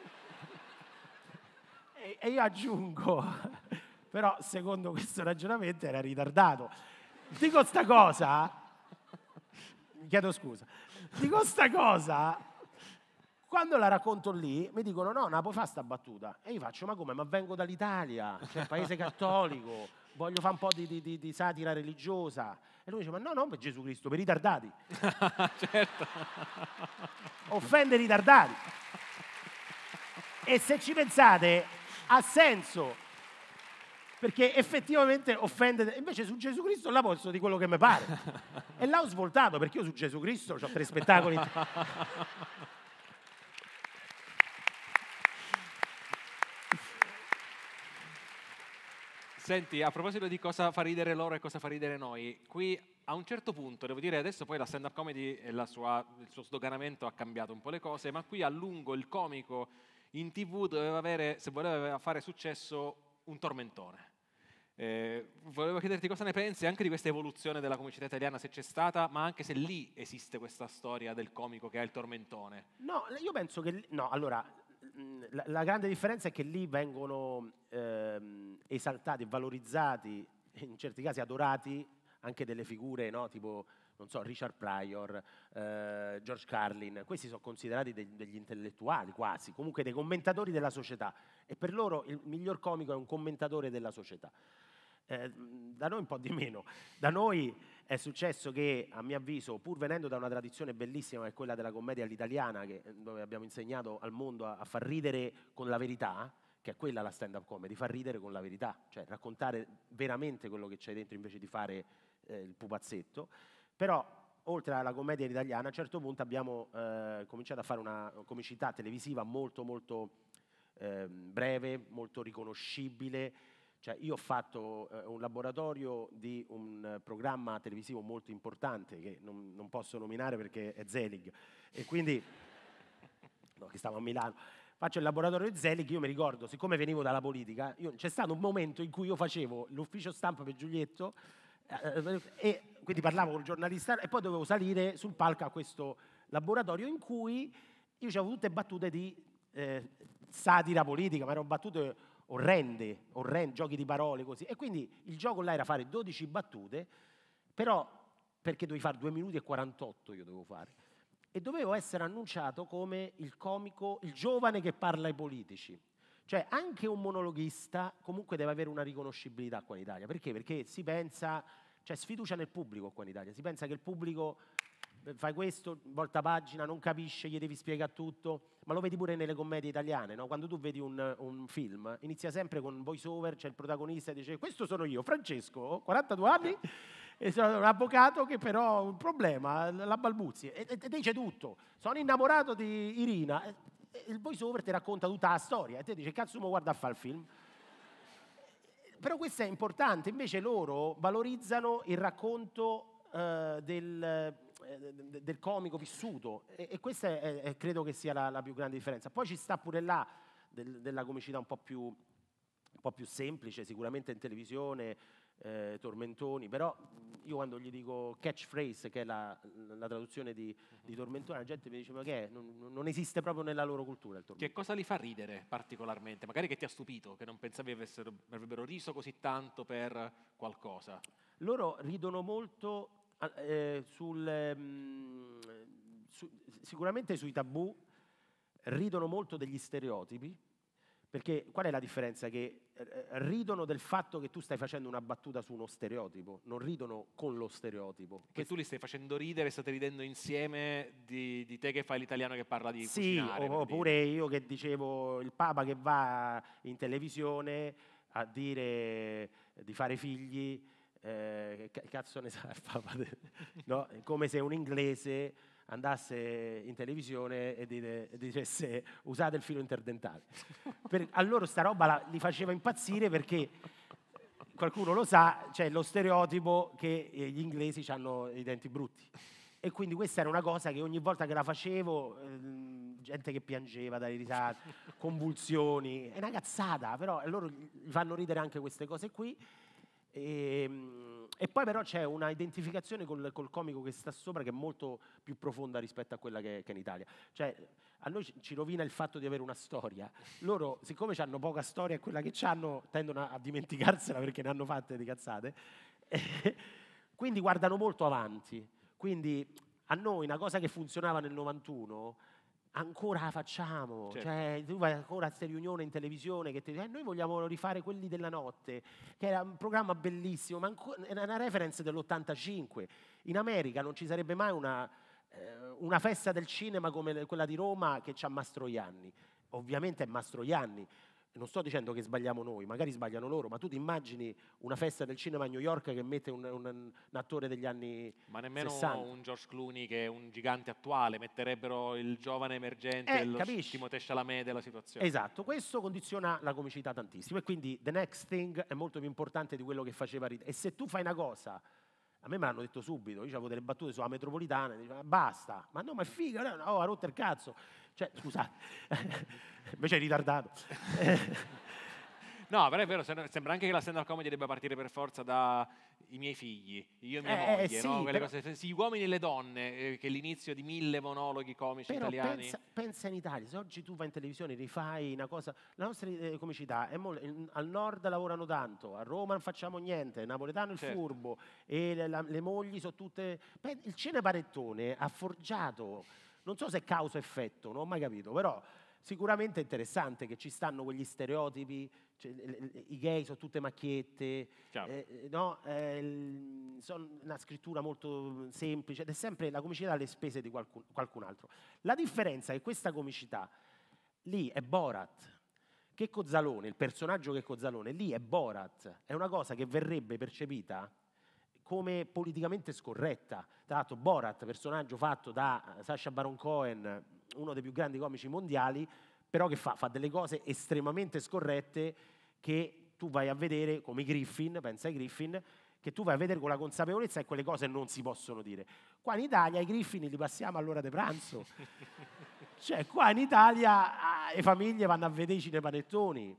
e, e io aggiungo, però secondo questo ragionamento era ritardato. Dico sta cosa, mi chiedo scusa, dico sta cosa, quando la racconto lì mi dicono no, non la puoi fare sta battuta. E io faccio, ma come, ma vengo dall'Italia, cioè paese cattolico, voglio fare un po' di, di, di, di satira religiosa. E lui dice, ma no, no, per Gesù Cristo, per i ritardati. Certo. Offende i ritardati. E se ci pensate, ha senso, perché effettivamente offende. Invece su Gesù Cristo là posso dire quello che mi pare. E là ho svoltato, perché io su Gesù Cristo ho tre spettacoli. Senti, a proposito di cosa fa ridere loro e cosa fa ridere noi, qui a un certo punto, devo dire adesso poi la stand-up comedy e la sua, il suo sdoganamento ha cambiato un po' le cose, ma qui a lungo il comico in tivù doveva avere, se voleva fare successo, un tormentone. Eh, volevo chiederti cosa ne pensi anche di questa evoluzione della comicità italiana, se c'è stata, ma anche se lì esiste questa storia del comico che ha il tormentone. No, io penso che... No, allora... La, la grande differenza è che lì vengono ehm, esaltati, valorizzati, in certi casi adorati, anche delle figure, no? Tipo, non so, Richard Pryor, eh, George Carlin. Questi sono considerati de- degli intellettuali quasi, comunque dei commentatori della società. E per loro il miglior comico è un commentatore della società. Eh, da noi un po' di meno. Da noi è successo che, a mio avviso, pur venendo da una tradizione bellissima che è quella della commedia all'italiana, che, dove abbiamo insegnato al mondo a, a far ridere con la verità, che è quella la stand-up comedy, far ridere con la verità, cioè raccontare veramente quello che c'è dentro invece di fare eh, il pupazzetto. Però, oltre alla commedia italiana, a un certo punto abbiamo eh, cominciato a fare una comicità televisiva molto molto eh, breve, molto riconoscibile. Cioè, io ho fatto eh, un laboratorio di un eh, programma televisivo molto importante che non, non posso nominare perché è Zelig, e quindi no, che stavo a Milano. Faccio il laboratorio di Zelig. Io mi ricordo, siccome venivo dalla politica, io, c'è stato un momento in cui io facevo l'ufficio stampa per Giulietto eh, e quindi parlavo con il giornalista e poi dovevo salire sul palco a questo laboratorio in cui io avevo tutte battute di eh, satira politica, ma erano battute orrende, orrende, giochi di parole così. E quindi il gioco là era fare dodici battute, però perché dovevi fare due minuti e quarantotto io dovevo fare. E dovevo essere annunciato come il comico, il giovane che parla ai politici. Cioè anche un monologhista comunque deve avere una riconoscibilità qua in Italia. Perché? Perché si pensa, c'è sfiducia nel pubblico qua in Italia, si pensa che il pubblico fai questo, volta pagina, non capisce, gli devi spiegare tutto, ma lo vedi pure nelle commedie italiane, no? Quando tu vedi un, un film, inizia sempre con un voice over, c'è il protagonista e dice questo sono io, Francesco, ho quarantadue anni, e sono un avvocato che però ha un problema, la balbuzie, e, e, e dice tutto, sono innamorato di Irina, e, e il voice over ti racconta tutta la storia, e te dice cazzo mo guarda a fare il film. Però questo è importante, invece loro valorizzano il racconto uh, del... del comico vissuto e, e questa è, è, credo che sia la, la più grande differenza. Poi ci sta pure là del, della comicità un po' più, un po' più semplice, sicuramente in televisione, eh, tormentoni, però io quando gli dico catchphrase, che è la, la traduzione di, di tormentone, la gente mi dice ma che è? Non, non esiste proprio nella loro cultura il tormentone. Che cosa li fa ridere particolarmente? Magari che ti ha stupito, che non pensavi avessero, avrebbero riso così tanto per qualcosa? Loro ridono molto Eh, sul, ehm, su, sicuramente sui tabù, ridono molto degli stereotipi, perché qual è la differenza? Che eh, ridono del fatto che tu stai facendo una battuta su uno stereotipo, non ridono con lo stereotipo. Che tu li stai facendo ridere, state ridendo insieme di, di te che fai l'italiano che parla di sì, cucinare. Oppure io che dicevo il Papa che va in televisione a dire di fare figli. Eh, che cazzo ne sa il Papa? No? Come se un inglese andasse in televisione e, dite, e dicesse usate il filo interdentale. Per, a loro sta roba la, li faceva impazzire perché qualcuno lo sa, c'è lo stereotipo che gli inglesi hanno i denti brutti. E quindi questa era una cosa che ogni volta che la facevo, ehm, gente che piangeva dalle risate, convulsioni, è una cazzata, però loro gli fanno ridere anche queste cose qui. E, e poi però c'è una identificazione col, col comico che sta sopra che è molto più profonda rispetto a quella che, che è in Italia. Cioè, a noi ci rovina il fatto di avere una storia. Loro, siccome hanno poca storia e quella che hanno, tendono a, a dimenticarsela perché ne hanno fatte di cazzate, eh, quindi guardano molto avanti. Quindi a noi una cosa che funzionava nel novantuno ancora la facciamo, certo. Cioè tu vai ancora a queste riunioni in televisione che ti dicono eh, noi vogliamo rifare Quelli della notte, che era un programma bellissimo, ma ancora, era una reference dell'ottantacinque. In America non ci sarebbe mai una, eh, una festa del cinema come quella di Roma che c'ha Mastroianni. Ovviamente è Mastroianni. Non sto dicendo che sbagliamo noi, magari sbagliano loro, ma tu ti immagini una festa del cinema a New York che mette un, un, un attore degli anni ma nemmeno sessanta. Un George Clooney che è un gigante attuale, metterebbero il giovane emergente, eh, lo capisci? Timothée Chalamet della situazione. Esatto, questo condiziona la comicità tantissimo e quindi the next thing è molto più importante di quello che faceva ridere. E se tu fai una cosa, a me me l'hanno detto subito, io avevo delle battute sulla metropolitana, diceva, basta, ma no, ma è figa, no, oh, ha rotto il cazzo. Cioè, scusate, invece è ritardato. No, però è vero, sembra anche che la stand-up comedy debba partire per forza da i miei figli, io e mia eh, moglie, sì, no? Quelle però, cose, sì, gli uomini e le donne, eh, che è l'inizio di mille monologhi comici però italiani. Pensa, pensa in Italia, se oggi tu vai in televisione rifai una cosa, la nostra eh, comicità è molto, in, al nord lavorano tanto, a Roma non facciamo niente, il napoletano è il certo. furbo, e le, la, le mogli sono tutte... Il Cinepanettone ha forgiato, non so se è causa-effetto, non ho mai capito, però... Sicuramente è interessante che ci stanno quegli stereotipi, cioè, i gay sono tutte macchiette, eh, no? eh, sono una scrittura molto semplice ed è sempre la comicità alle spese di qualcun, qualcun altro. La differenza è che questa comicità lì è Borat, Checco Zalone, il personaggio Checco Zalone, lì è Borat, è una cosa che verrebbe percepita come politicamente scorretta. Tra l'altro Borat, personaggio fatto da Sacha Baron Cohen, uno dei più grandi comici mondiali, però che fa? Fa delle cose estremamente scorrette che tu vai a vedere, come i Griffin, pensa ai Griffin, che tu vai a vedere con la consapevolezza che quelle cose non si possono dire. Qua in Italia i Griffin li passiamo all'ora di pranzo. Cioè qua in Italia ah, le famiglie vanno a vedere i cinepanettoni.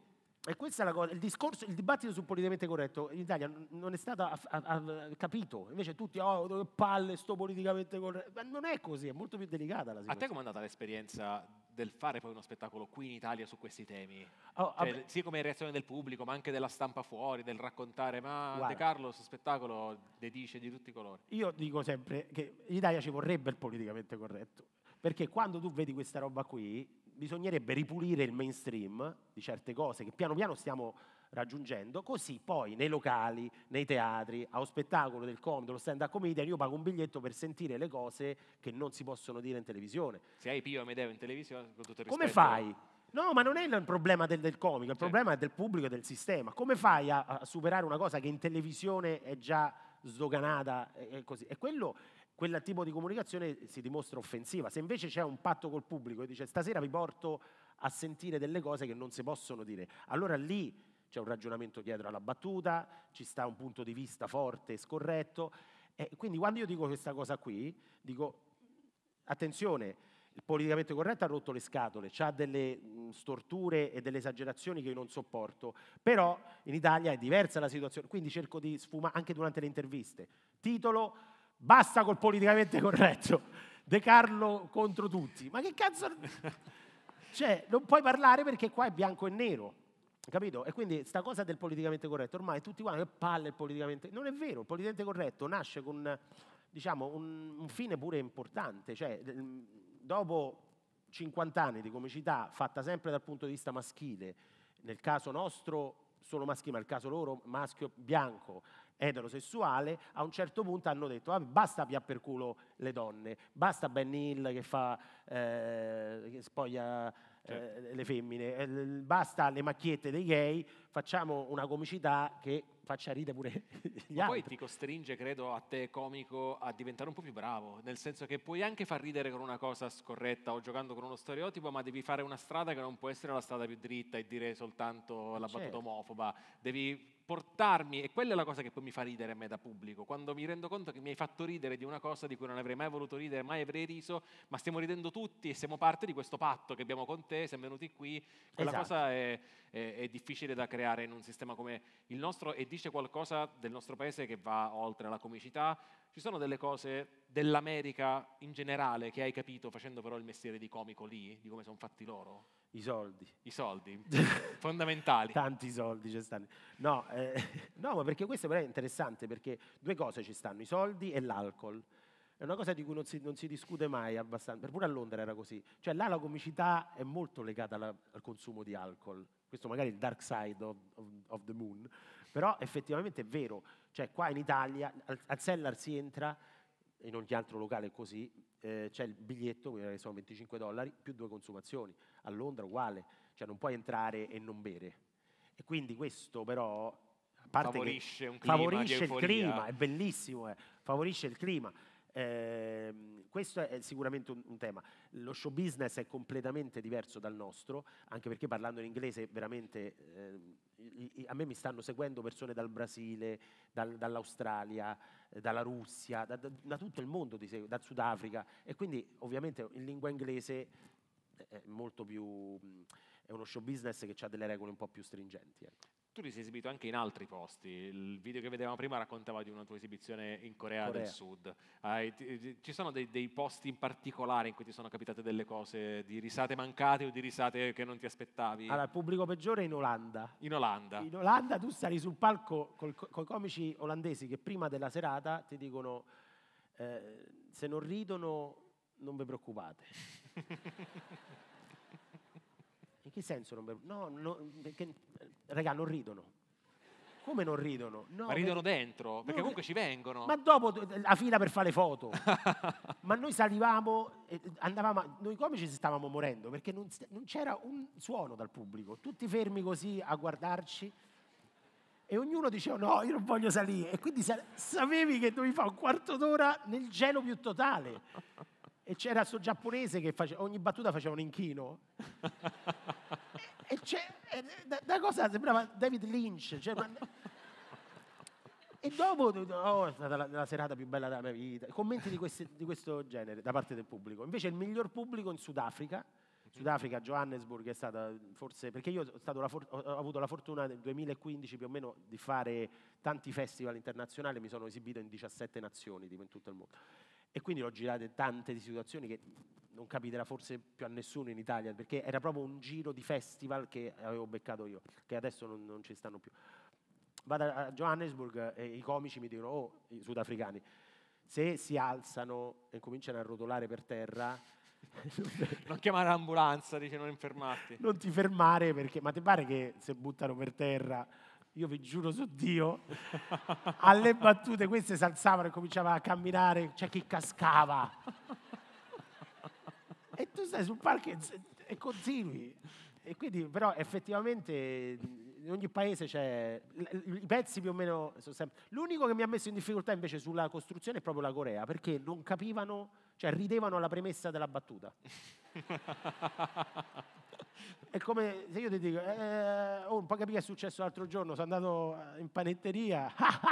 E questa è la cosa, il discorso, il dibattito sul politicamente corretto in Italia non è stato a, a, a, capito, invece tutti, oh, che palle, sto politicamente corretto, ma non è così, è molto più delicata la situazione. A te com'è andata l'esperienza del fare poi uno spettacolo qui in Italia su questi temi? Oh, cioè, sia come reazione del pubblico, ma anche della stampa fuori, del raccontare, ma Guarda, De Carlo su spettacolo ne dice di tutti i colori. Io dico sempre che in Italia ci vorrebbe il politicamente corretto, perché quando tu vedi questa roba qui, bisognerebbe ripulire il mainstream di certe cose che piano piano stiamo raggiungendo, così poi nei locali, nei teatri, allo spettacolo del comico, lo stand-up comedian, io pago un biglietto per sentire le cose che non si possono dire in televisione. Se hai Pio Amedeo in televisione, con tutto il rispetto... Come fai? No, ma non è il problema del, del comico, il certo. problema è del pubblico e del sistema. Come fai a, a superare una cosa che in televisione è già sdoganata e, e così? E quello... quel tipo di comunicazione si dimostra offensiva. Se invece c'è un patto col pubblico e dice stasera vi porto a sentire delle cose che non si possono dire, allora lì c'è un ragionamento dietro alla battuta, ci sta un punto di vista forte e scorretto. E quindi quando io dico questa cosa qui, dico attenzione, il politicamente corretto ha rotto le scatole, ha delle mh, storture e delle esagerazioni che io non sopporto, però in Italia è diversa la situazione, quindi cerco di sfumare anche durante le interviste. Titolo: basta col politicamente corretto, De Carlo contro tutti. Ma che cazzo... cioè, non puoi parlare perché qua è bianco e nero, capito? E quindi sta cosa del politicamente corretto, ormai tutti quanti, che palle il politicamente... Non è vero, il politicamente corretto nasce con, diciamo, un, un fine pure importante. Cioè, dopo cinquanta anni di comicità fatta sempre dal punto di vista maschile, nel caso nostro solo maschile, ma nel caso loro maschio bianco, eterosessuale, a un certo punto hanno detto vabbè, basta pià per culo le donne, basta Benny Hill che fa eh, che spoglia eh, le femmine, eh, basta le macchiette dei gay, facciamo una comicità che faccia ridere pure gli ma altri. poi ti costringe, credo, a te comico a diventare un po' più bravo, nel senso che puoi anche far ridere con una cosa scorretta o giocando con uno stereotipo, ma devi fare una strada che non può essere la strada più dritta e dire soltanto la battuta Certo. omofoba, devi portarmi, e quella è la cosa che poi mi fa ridere a me da pubblico, quando mi rendo conto che mi hai fatto ridere di una cosa di cui non avrei mai voluto ridere, mai avrei riso, ma stiamo ridendo tutti e siamo parte di questo patto che abbiamo con te, siamo venuti qui, quella Esatto. cosa è, è, è difficile da creare in un sistema come il nostro e dice qualcosa del nostro paese che va oltre la comicità. Ci sono delle cose dell'America in generale che hai capito facendo però il mestiere di comico lì, di come sono fatti loro? I soldi. I soldi, fondamentali. Tanti soldi ci stanno. No, eh, no, ma perché questo però è interessante, perché due cose ci stanno, i soldi e l'alcol. È una cosa di cui non si, non si discute mai abbastanza, pure a Londra era così. Cioè là la comicità è molto legata alla, al consumo di alcol. Questo magari è il dark side of, of, of the moon, però effettivamente è vero. Cioè qua in Italia al, al Cellar si entra, in ogni altro locale è così, eh, c'è il biglietto, che sono venticinque dollari, più due consumazioni. A Londra uguale, cioè non puoi entrare e non bere. E quindi questo però, a parte favorisce che un clima favorisce di il euforia. clima, è bellissimo, eh, favorisce il clima. Eh, questo è sicuramente un, un tema. Lo show business è completamente diverso dal nostro, anche perché parlando in inglese veramente eh, i, i, a me mi stanno seguendo persone dal Brasile, dal, dall'Australia, eh, dalla Russia, da, da, da tutto il mondo, ti segue, dal Sudafrica, e quindi ovviamente in lingua inglese è molto più, è uno show business che ha delle regole un po' più stringenti. Ecco. Tu ti sei esibito anche in altri posti. Il video che vedevamo prima raccontava di una tua esibizione in Corea, Corea. del Sud. Hai, ti, ci sono dei, dei posti in particolare in cui ti sono capitate delle cose di risate mancate o di risate che non ti aspettavi? Allora, il pubblico peggiore è in Olanda. In Olanda. In Olanda tu sali sul palco con i comici olandesi che prima della serata ti dicono eh, se non ridono non vi preoccupate. In che senso non vi No, no, perché raga, non ridono. Come non ridono? No, ma ridono per... dentro, perché no, comunque ci vengono. Ma dopo la fila per fare le foto. Ma noi salivamo, e andavamo, noi comici stavamo morendo perché non, non c'era un suono dal pubblico, tutti fermi così a guardarci e ognuno diceva no, io non voglio salire, e quindi sa- sapevi che dovevi fare un quarto d'ora nel gelo più totale. E c'era sto giapponese che face, ogni battuta faceva un inchino. e, e c'è, e da, da cosa sembrava David Lynch. Cioè, ma, e dopo, oh, è stata la, la serata più bella della mia vita. Commenti di, questi, di questo genere da parte del pubblico. Invece il miglior pubblico in Sudafrica, Mm-hmm. Sudafrica, Johannesburg è stata forse, perché io ho, stato la for- ho avuto la fortuna nel duemilaquindici più o meno di fare tanti festival internazionali, mi sono esibito in diciassette nazioni, tipo in tutto il mondo. E quindi ho girato tante di situazioni che non capiterà forse più a nessuno in Italia, perché era proprio un giro di festival che avevo beccato io, che adesso non, non ci stanno più. Vado a Johannesburg e i comici mi dicono, oh, i sudafricani, se si alzano e cominciano a rotolare per terra, non chiamare l'ambulanza, dice non fermarti. Non ti fermare perché, ma ti pare che se buttano per terra, io vi giuro su Dio, alle battute queste si alzavano e cominciavano a camminare, c'è chi cascava. E tu stai sul palco e, e continui. E quindi, però, effettivamente in ogni paese c'è. I pezzi più o meno sono sempre. L'unico che mi ha messo in difficoltà invece sulla costruzione è proprio la Corea, perché non capivano, cioè ridevano alla premessa della battuta. È come se io ti dico, eh, oh, un po' capì che è successo l'altro giorno, sono andato in panetteria.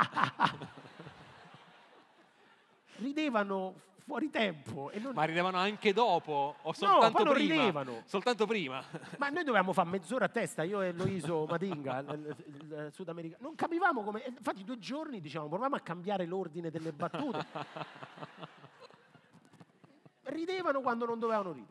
Ridevano fuori tempo. E non... Ma ridevano anche dopo o soltanto no, prima? ridevano. Soltanto prima. Ma noi dovevamo fare mezz'ora a testa, io e Loiso Madinga, il, il, il sudamericano. Non capivamo come... Infatti due giorni dicevamo, proviamo a cambiare l'ordine delle battute. Ridevano quando non dovevano ridere.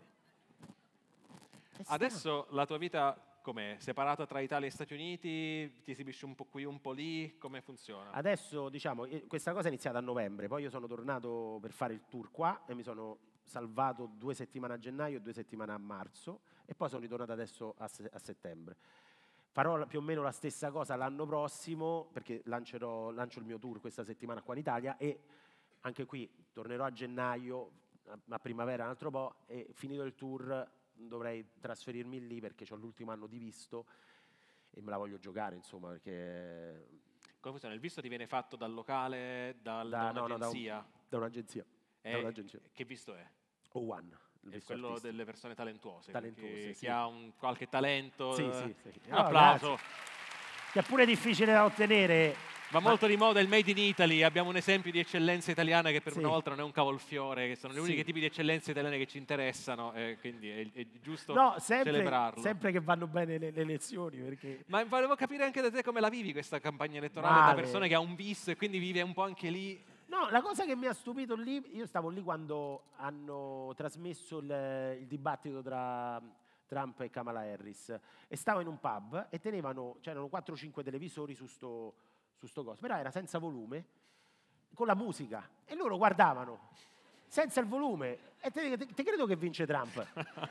Adesso la tua vita com'è? Separata tra Italia e Stati Uniti? Ti esibisci un po' qui, un po' lì? Come funziona? Adesso, diciamo, questa cosa è iniziata a novembre, poi io sono tornato per fare il tour qua e mi sono salvato due settimane a gennaio e due settimane a marzo e poi sono ritornato adesso a, se- a settembre. Farò più o meno la stessa cosa l'anno prossimo perché lancerò, lancio il mio tour questa settimana qua in Italia e anche qui tornerò a gennaio, a, a primavera un altro po' e finito il tour dovrei trasferirmi lì perché ho l'ultimo anno di visto e me la voglio giocare, insomma, perché... Come funziona? Il visto ti viene fatto dal locale, dal, Da, da no, no, da, un- un'agenzia? da un'agenzia. E Da un'agenzia. che visto è? O One, il È visto quello artistico. delle persone talentuose. Talentuose, Chi, sì. chi ha un, qualche talento. Sì, eh, sì, sì. Un No, applauso. Che è pure difficile da ottenere. Va ma- molto di moda il Made in Italy, abbiamo un esempio di eccellenza italiana che per Sì. una volta non è un cavolfiore, che sono gli Sì. unici tipi di eccellenze italiane che ci interessano, e quindi è, è giusto No, sempre, celebrarlo. sempre che vanno bene le, le elezioni, perché... Ma volevo capire anche da te come la vivi questa campagna elettorale Male. da persona che ha un visto e quindi vive un po' anche lì. No, la cosa che mi ha stupito lì, io stavo lì quando hanno trasmesso il, il dibattito tra Trump e Kamala Harris e stavo in un pub e tenevano, c'erano quattro o cinque televisori su sto, su sto coso, però era senza volume, con la musica e loro guardavano senza il volume e te, te- te credo che vince Trump.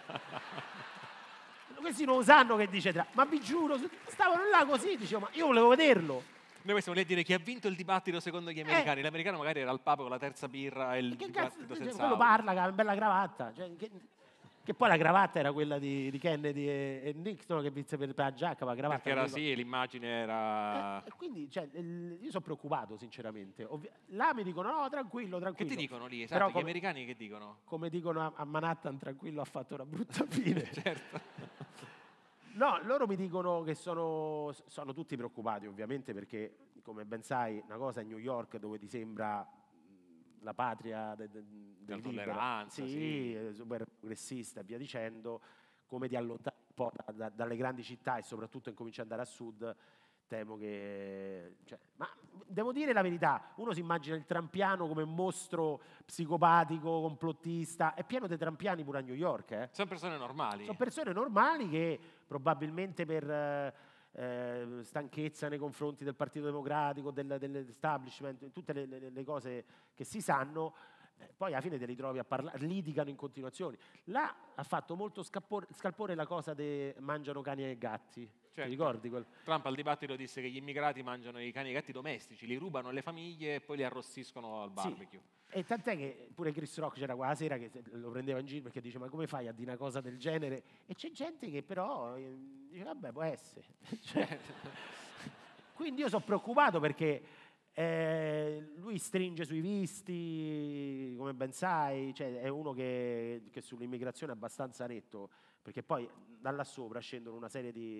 Questi non sanno che dice Trump, ma vi giuro, stavano là così, dicevo, ma io volevo vederlo. Noi possiamo lì a dire chi ha vinto il dibattito secondo gli americani. L'americano magari era al pub con la terza birra e il E che cazzo, dibattito cioè, senza quello audio. parla, che ha una bella cravatta. Cioè, che, che poi la cravatta era quella di, di Kennedy e, e Nixon che vinse per, per la giacca, ma la cravatta... Perché era non mi sì, l'immagine era... ricordo. E, e quindi, cioè, il- io sono preoccupato, sinceramente. Ovvi- là mi dicono, no, tranquillo, Che tranquillo. ti dicono lì? Però Esatto, gli come- americani che dicono? Come dicono a, a Manhattan, tranquillo, ha fatto una brutta fine. Certo. No, loro mi dicono che sono, sono tutti preoccupati, ovviamente, perché, come ben sai, una cosa è New York, dove ti sembra mh, la patria de, de, del Della libero. tolleranza, sì. eh, super progressista e via dicendo, come ti allontani un po' da- da- dalle grandi città e soprattutto incominci ad andare a sud, temo che... cioè, ma devo dire la verità, uno si immagina il trampiano come un mostro psicopatico, complottista, è pieno di trampiani pure a New York, eh? Sono persone normali. Sono persone normali che probabilmente per eh, eh, stanchezza nei confronti del Partito Democratico, del- dell'establishment, tutte le, le- le cose che si sanno, eh, poi alla fine te li trovi a parlare, litigano in continuazione. Là ha fatto molto scappore- scalpore la cosa de mangiano cani e gatti. Ti Certo. ricordi quel? Trump al dibattito disse che gli immigrati mangiano i cani e i gatti domestici, li rubano alle famiglie e poi li arrossiscono al Sì. barbecue. E tant'è che pure Chris Rock c'era quella sera che lo prendeva in giro perché dice ma come fai a dire una cosa del genere? E c'è gente che però eh, dice vabbè può essere. Cioè, quindi io sono preoccupato perché eh, lui stringe sui visti, come ben sai, cioè è uno che, che sull'immigrazione è abbastanza netto, perché poi da là sopra scendono una serie di,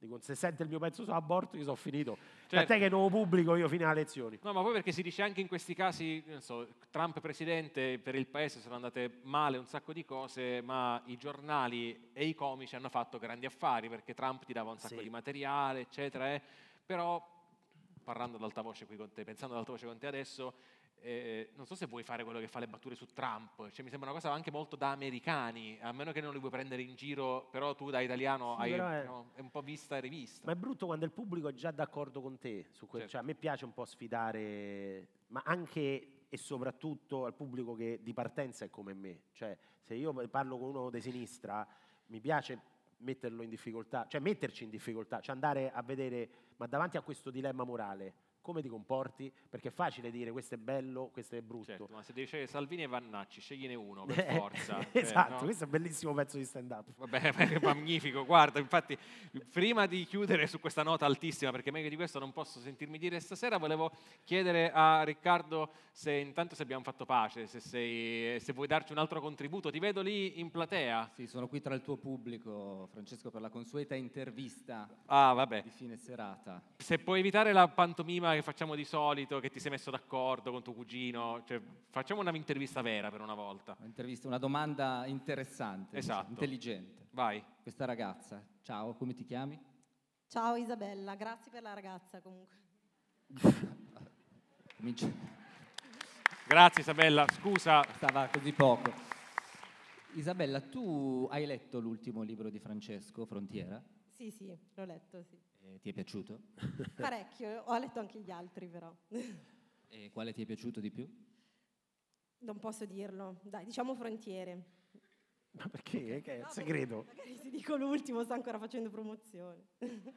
Dico, se sente il mio pezzo sull'aborto io sono finito. Certo. Tant'è che nuovo pubblico io fino alle lezioni. No, ma poi perché si dice anche in questi casi, non so, Trump presidente, per il paese sono andate male un sacco di cose, ma i giornali e i comici hanno fatto grandi affari perché Trump ti dava un sacco Sì. di materiale, eccetera. Eh. Però, parlando ad alta voce qui con te, pensando ad alta voce con te adesso, eh, non so se vuoi fare quello che fa le battute su Trump, cioè mi sembra una cosa anche molto da americani, a meno che non li vuoi prendere in giro, però tu da italiano Sì, hai, però è- no, è un po' vista e rivista. Ma è brutto quando il pubblico è già d'accordo con te su quel, Certo. cioè, a me piace un po' sfidare, ma anche e soprattutto al pubblico che di partenza è come me. Cioè, se io parlo con uno di sinistra, mi piace metterlo in difficoltà, cioè metterci in difficoltà, cioè andare a vedere, ma davanti a questo dilemma morale, come ti comporti? Perché è facile dire questo è bello, questo è brutto. Certo, ma se devi scegliere Salvini e Vannacci, scegliene uno per forza. Cioè, Esatto, no? questo è un bellissimo pezzo di stand-up. Vabbè, è magnifico, guarda, infatti prima di chiudere su questa nota altissima, perché meglio di questo non posso sentirmi dire stasera, volevo chiedere a Riccardo se intanto se abbiamo fatto pace, se, sei, se vuoi darci un altro contributo, ti vedo lì in platea. Sì, sono qui tra il tuo pubblico, Francesco, per la consueta intervista Ah, vabbè, di fine serata. se puoi evitare la pantomima che facciamo di solito, che ti sei messo d'accordo con tuo cugino, cioè, facciamo una intervista vera per una volta. Un'intervista, una domanda interessante, Esatto. intelligente. Vai. Questa ragazza, ciao, come ti chiami? Ciao Isabella, grazie per la ragazza comunque. Comincia. Grazie Isabella, scusa. Stava così poco. Isabella, tu hai letto l'ultimo libro di Francesco, Frontiera? Sì, sì, l'ho letto, sì. E ti è piaciuto? Parecchio, ho letto anche gli altri però. E quale ti è piaciuto di più? Non posso dirlo. Dai, diciamo Frontiere. Ma perché? Che è No, un segreto? Magari se dico l'ultimo sto ancora facendo promozione.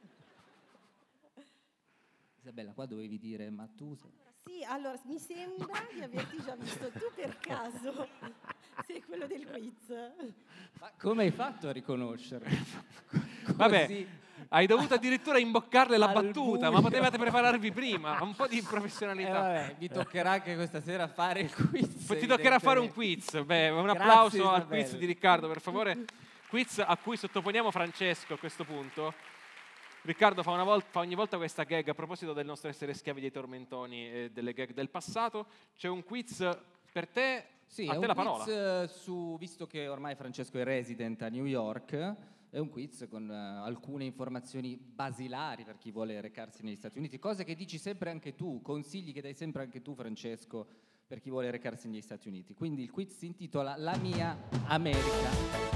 Isabella, qua dovevi dire, ma tu... sei- Sì, allora mi sembra di averti già visto. Tu per caso sei quello del quiz? Ma come hai fatto a riconoscerlo? Vabbè, Così. hai dovuto addirittura imboccarle la Al battuta, ma buio. potevate prepararvi prima, un po' di Eh, professionalità. vabbè, vi toccherà anche questa sera fare il quiz. Poi ti toccherà fare un evidentemente. quiz. Beh, un Grazie, applauso al Isabella. quiz di Riccardo, per favore. Quiz a cui sottoponiamo Francesco a questo punto. Riccardo fa, una volta, fa ogni volta questa gag a proposito del nostro essere schiavi dei tormentoni e delle gag del passato. C'è un quiz per te, Sì, a è te un la quiz parola. eh, su, visto che ormai Francesco è resident a New York, è un quiz con eh, alcune informazioni basilari per chi vuole recarsi negli Stati Uniti, cose che dici sempre anche tu, consigli che dai sempre anche tu, Francesco, per chi vuole recarsi negli Stati Uniti. Quindi il quiz si intitola La mia America.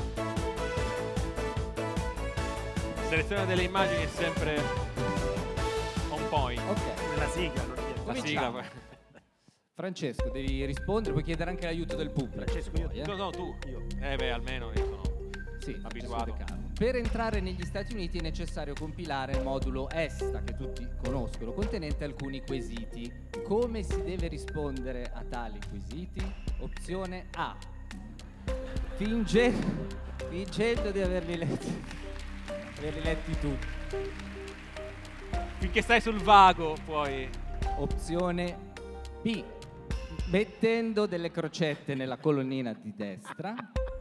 La selezione delle immagini è sempre on point. Ok, Nella sigla, non niente. La sigla, cominciamo. poi. Francesco, devi rispondere, puoi chiedere anche l'aiuto del pubblico. Francesco, se io- vuoi, eh. No, no, tu. Io. Eh beh, almeno io sono... Sì, abituato. Francesco De Caro. Per entrare negli Stati Uniti è necessario compilare il modulo ESTA, che tutti conoscono, contenente alcuni quesiti. Come si deve rispondere a tali quesiti? Opzione A. Finge- fingendo di averli letti, averli letti tutti. Finché stai sul vago, puoi... Opzione B. Mettendo delle crocette nella colonnina di destra.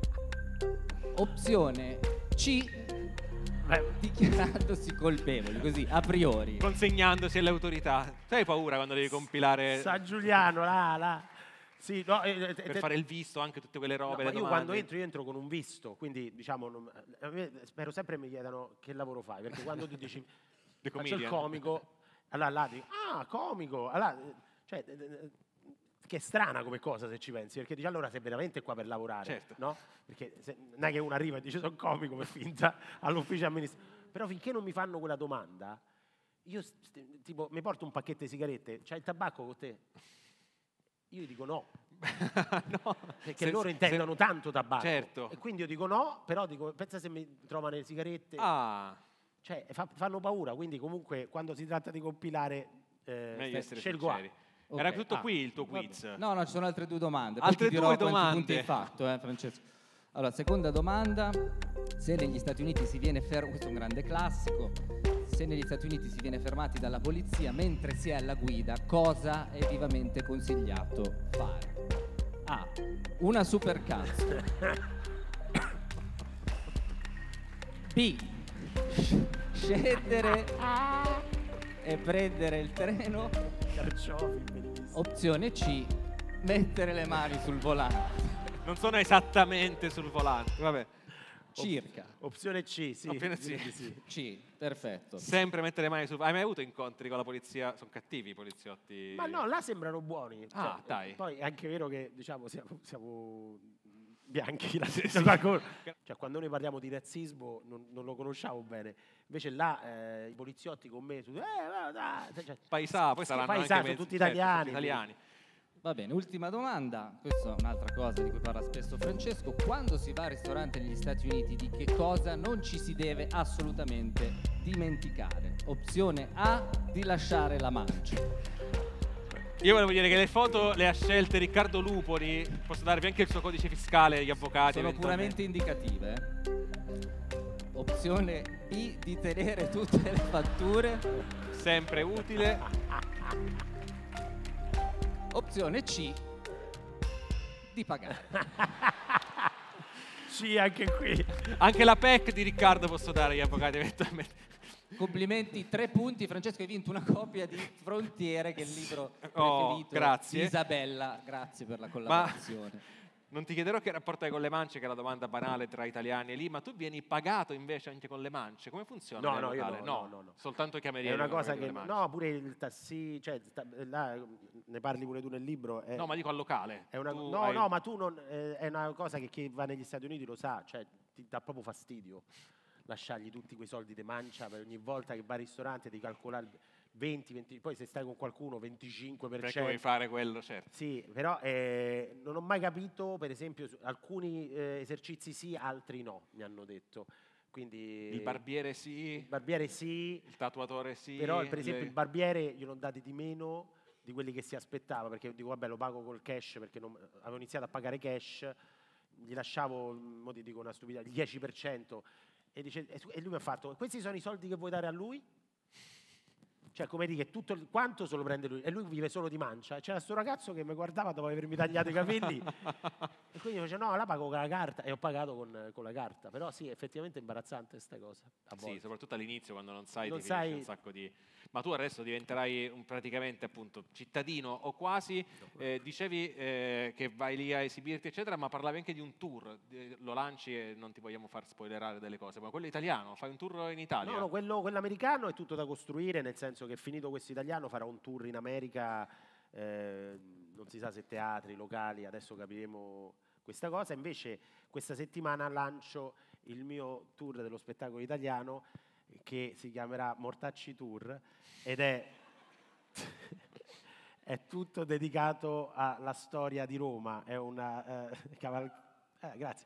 Opzione C. Eh, Dichiarandosi colpevoli, così, a priori. consegnandosi alle autorità. Tu hai paura quando devi compilare San Giuliano, là, là. Sì, no, eh, eh, per eh, fare il visto, anche tutte quelle no, robe, ma le io domande? quando entro, io entro con un visto, quindi diciamo, non- a me spero sempre mi chiedano che lavoro fai, perché quando tu dici The faccio il comedian. comico, allora là dico, ah, comico, allora, eh, cioè, eh, eh, che è strana come cosa se ci pensi, perché dici allora sei veramente qua per lavorare, Certo. no? Perché se, non è che uno arriva e dice sono comico per finta all'ufficio amministrativo, però finché non mi fanno quella domanda, io st- tipo mi porto un pacchetto di sigarette, c'hai il tabacco con te? Io dico no, No, perché se- loro se- intendono tanto tabacco. Certo. E quindi io dico no, però dico, pensa se mi trovano le sigarette. Ah, Cioè, fa- fanno paura, quindi comunque quando si tratta di compilare, eh, meglio essere scelgo A. sinceri. Era Ok. tutto Ah, qui il tuo vabbè. quiz. No, no, ci sono altre due domande. Poi Altre ti dirò due quanti domande. punti hai fatto, eh, Francesco. Allora, seconda domanda. Se negli Stati Uniti si viene fermati, questo è un grande classico, se negli Stati Uniti si viene fermati dalla polizia mentre si è alla guida, cosa è vivamente consigliato fare? A. Una supercazzo. B. scendere e prendere il treno. Carciofi, bellissimo. Opzione C, mettere le mani sul volante. Non sono esattamente sul volante, vabbè. Circa. Opzione C, sì. Opzione C. direi di sì. C, perfetto. Sempre mettere le mani sul... Hai mai avuto incontri con la polizia? Sono cattivi i poliziotti? Ma no, là sembrano buoni. Ah, Cioè, dai. Poi è anche vero che, diciamo, siamo, siamo bianchi. La qualcuno. Cioè, quando noi parliamo di razzismo non, non lo conosciamo bene. Invece là eh, i poliziotti con me... Su, eh, dai, cioè, Paesà, poi saranno paesà, anche sono mezzi- tutti certo, italiani. tutti italiani. Va bene, ultima domanda, questa è un'altra cosa di cui parla spesso Francesco. Quando si va al ristorante negli Stati Uniti, di che cosa non ci si deve assolutamente dimenticare? Opzione A, di lasciare la mancia. Io volevo dire che le foto le ha scelte Riccardo Lupoli, posso darvi anche il suo codice fiscale agli avvocati. Sono puramente indicative. eh. Opzione B, di tenere tutte le fatture. Sempre utile. Opzione C, di pagare. Sì, anche qui. Anche la P E C di Riccardo posso dare agli avvocati eventualmente. Complimenti, tre punti. Francesco, hai vinto una copia di Frontiere, che è il libro Oh, preferito grazie. di Isabella. Grazie per la collaborazione. Non ti chiederò che rapporto hai con le mance, che è la domanda banale tra italiani e lì, ma tu vieni pagato invece anche con le mance. Come funziona? No, nel no, io locale? no, no, no, no. Soltanto i È camerieri. una vanno cosa pagati che... con le mance. No, pure il tassi... Cioè, sta- là, ne parli pure tu nel libro. È, No, ma dico al locale. è una, Tu no, hai- no, ma tu non... eh, è una cosa che chi va negli Stati Uniti lo sa. Cioè, ti dà proprio fastidio lasciargli tutti quei soldi di mancia per ogni volta che vai al ristorante, devi calcolare venti, venti, poi se stai con qualcuno venticinque per Perché cento. vuoi fare quello, certo. Sì, però eh, non ho mai capito, per esempio, su alcuni eh, esercizi sì, altri no, mi hanno detto. Quindi Il barbiere sì, il barbiere sì, il tatuatore sì. però per esempio le- il barbiere glielo ho dati di meno di quelli che si aspettava, perché dico vabbè lo pago col cash, perché non- avevo iniziato a pagare cash, gli lasciavo, mo ti dico una stupidità, il dieci per cento e, dice, e su- e lui mi ha fatto, questi sono i soldi che vuoi dare a lui? Cioè, come dire, tutto il, quanto se lo prende lui? E lui vive solo di mancia. E c'era sto ragazzo che mi guardava dopo avermi tagliato i capelli. E quindi io dicevo, no, la pago con la carta. E ho pagato con, con la carta. Però sì, effettivamente è imbarazzante questa cosa. A Sì, volte. soprattutto all'inizio quando non sai, Non ti finisce sai- un sacco di... Ma tu adesso diventerai un, praticamente appunto cittadino o quasi, eh, dicevi eh, che vai lì a esibirti eccetera, ma parlavi anche di un tour, Eh, lo lanci e non ti vogliamo far spoilerare delle cose, ma quello italiano, fai un tour in Italia? No, no, quello, quello americano è tutto da costruire, nel senso che finito questo italiano farà un tour in America, eh, non si sa se teatri, locali, adesso capiremo questa cosa. Invece questa settimana lancio il mio tour dello spettacolo italiano che si chiamerà Mortacci Tour ed è, è tutto dedicato alla storia di Roma, è una eh, caval- eh, grazie.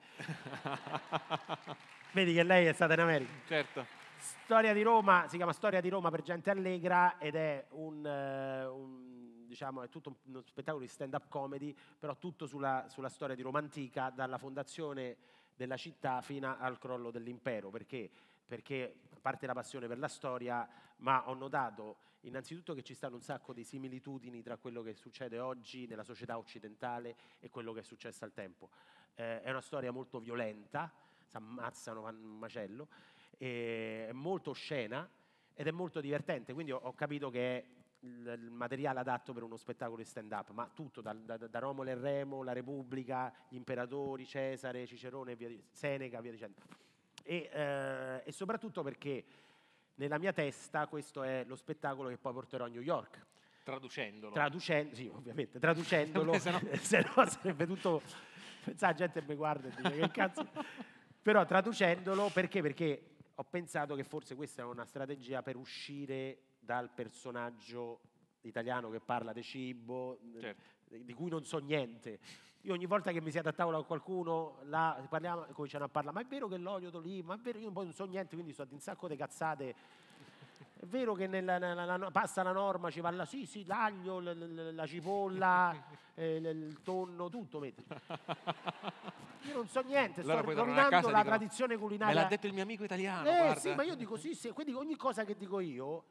Vedi che lei è stata in America. Certo. Storia di Roma, si chiama Storia di Roma per gente allegra ed è un, eh, un, diciamo, è tutto uno spettacolo di stand-up comedy, però tutto sulla, sulla storia di Roma antica, dalla fondazione della città fino al crollo dell'impero. Perché? Perché a parte la passione per la storia, ma ho notato innanzitutto che ci stanno un sacco di similitudini tra quello che succede oggi nella società occidentale e quello che è successo al tempo. Eh, è una storia molto violenta, si ammazzano, fanno un macello, e è molto oscena ed è molto divertente, quindi ho, ho capito che è il, il materiale adatto per uno spettacolo di stand-up, ma tutto, da, da, da Romolo e Remo, la Repubblica, gli imperatori, Cesare, Cicerone, e via di, Seneca, via dicendo. E, eh, e soprattutto perché nella mia testa questo è lo spettacolo che poi porterò a New York. Traducendolo. Traducendo, sì, ovviamente, traducendolo, Perché sennò- se no sarebbe tutto... Pensa, la gente mi guarda e dice che cazzo... Però traducendolo, perché? Perché ho pensato che forse questa è una strategia per uscire dal personaggio italiano che parla di cibo, Certo. di cui non so niente. Io ogni volta che mi siedo a tavola con qualcuno, là parliamo, cominciano a parlare, ma è vero che l'olio d'oliva, ma è vero, io poi non so niente, quindi sto di un sacco di cazzate. È vero che nella, nella, nella pasta alla norma ci va la, sì, sì, l'aglio, la, la, la cipolla, eh, il tonno, tutto metti. Io non so niente, Allora sto poi tornano a rovinando casa e la dicono, tradizione Me culinaria. l'ha detto il mio amico italiano, Eh guarda. sì, ma io dico sì, sì, quindi ogni cosa che dico io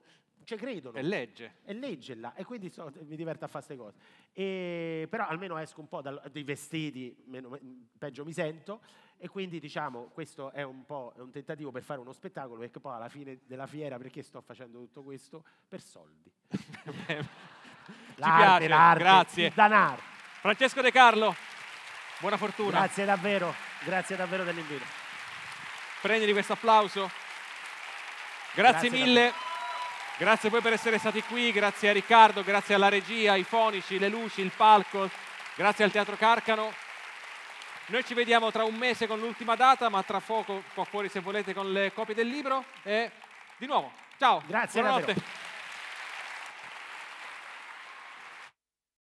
ci credono. È legge. È legge là, e quindi so, mi diverto a fare queste cose. E, però almeno esco un po' dal, dai vestiti, meno, peggio mi sento, e quindi diciamo questo è un po' è un tentativo per fare uno spettacolo, perché poi alla fine della fiera, perché sto facendo tutto questo? Per soldi. Ci L'arte, piace, l'arte, grazie. il danaro. Francesco De Carlo, buona fortuna. Grazie davvero, grazie davvero dell'invito. Prenditi questo applauso. Grazie, Grazie mille. davvero. Grazie a voi per essere stati qui, grazie a Riccardo, grazie alla regia, ai fonici, le luci, il palco, grazie al Teatro Carcano. Noi ci vediamo tra un mese con l'ultima data, ma tra poco qua fuori se volete con le copie del libro. E di nuovo, ciao, Grazie buonanotte. davvero.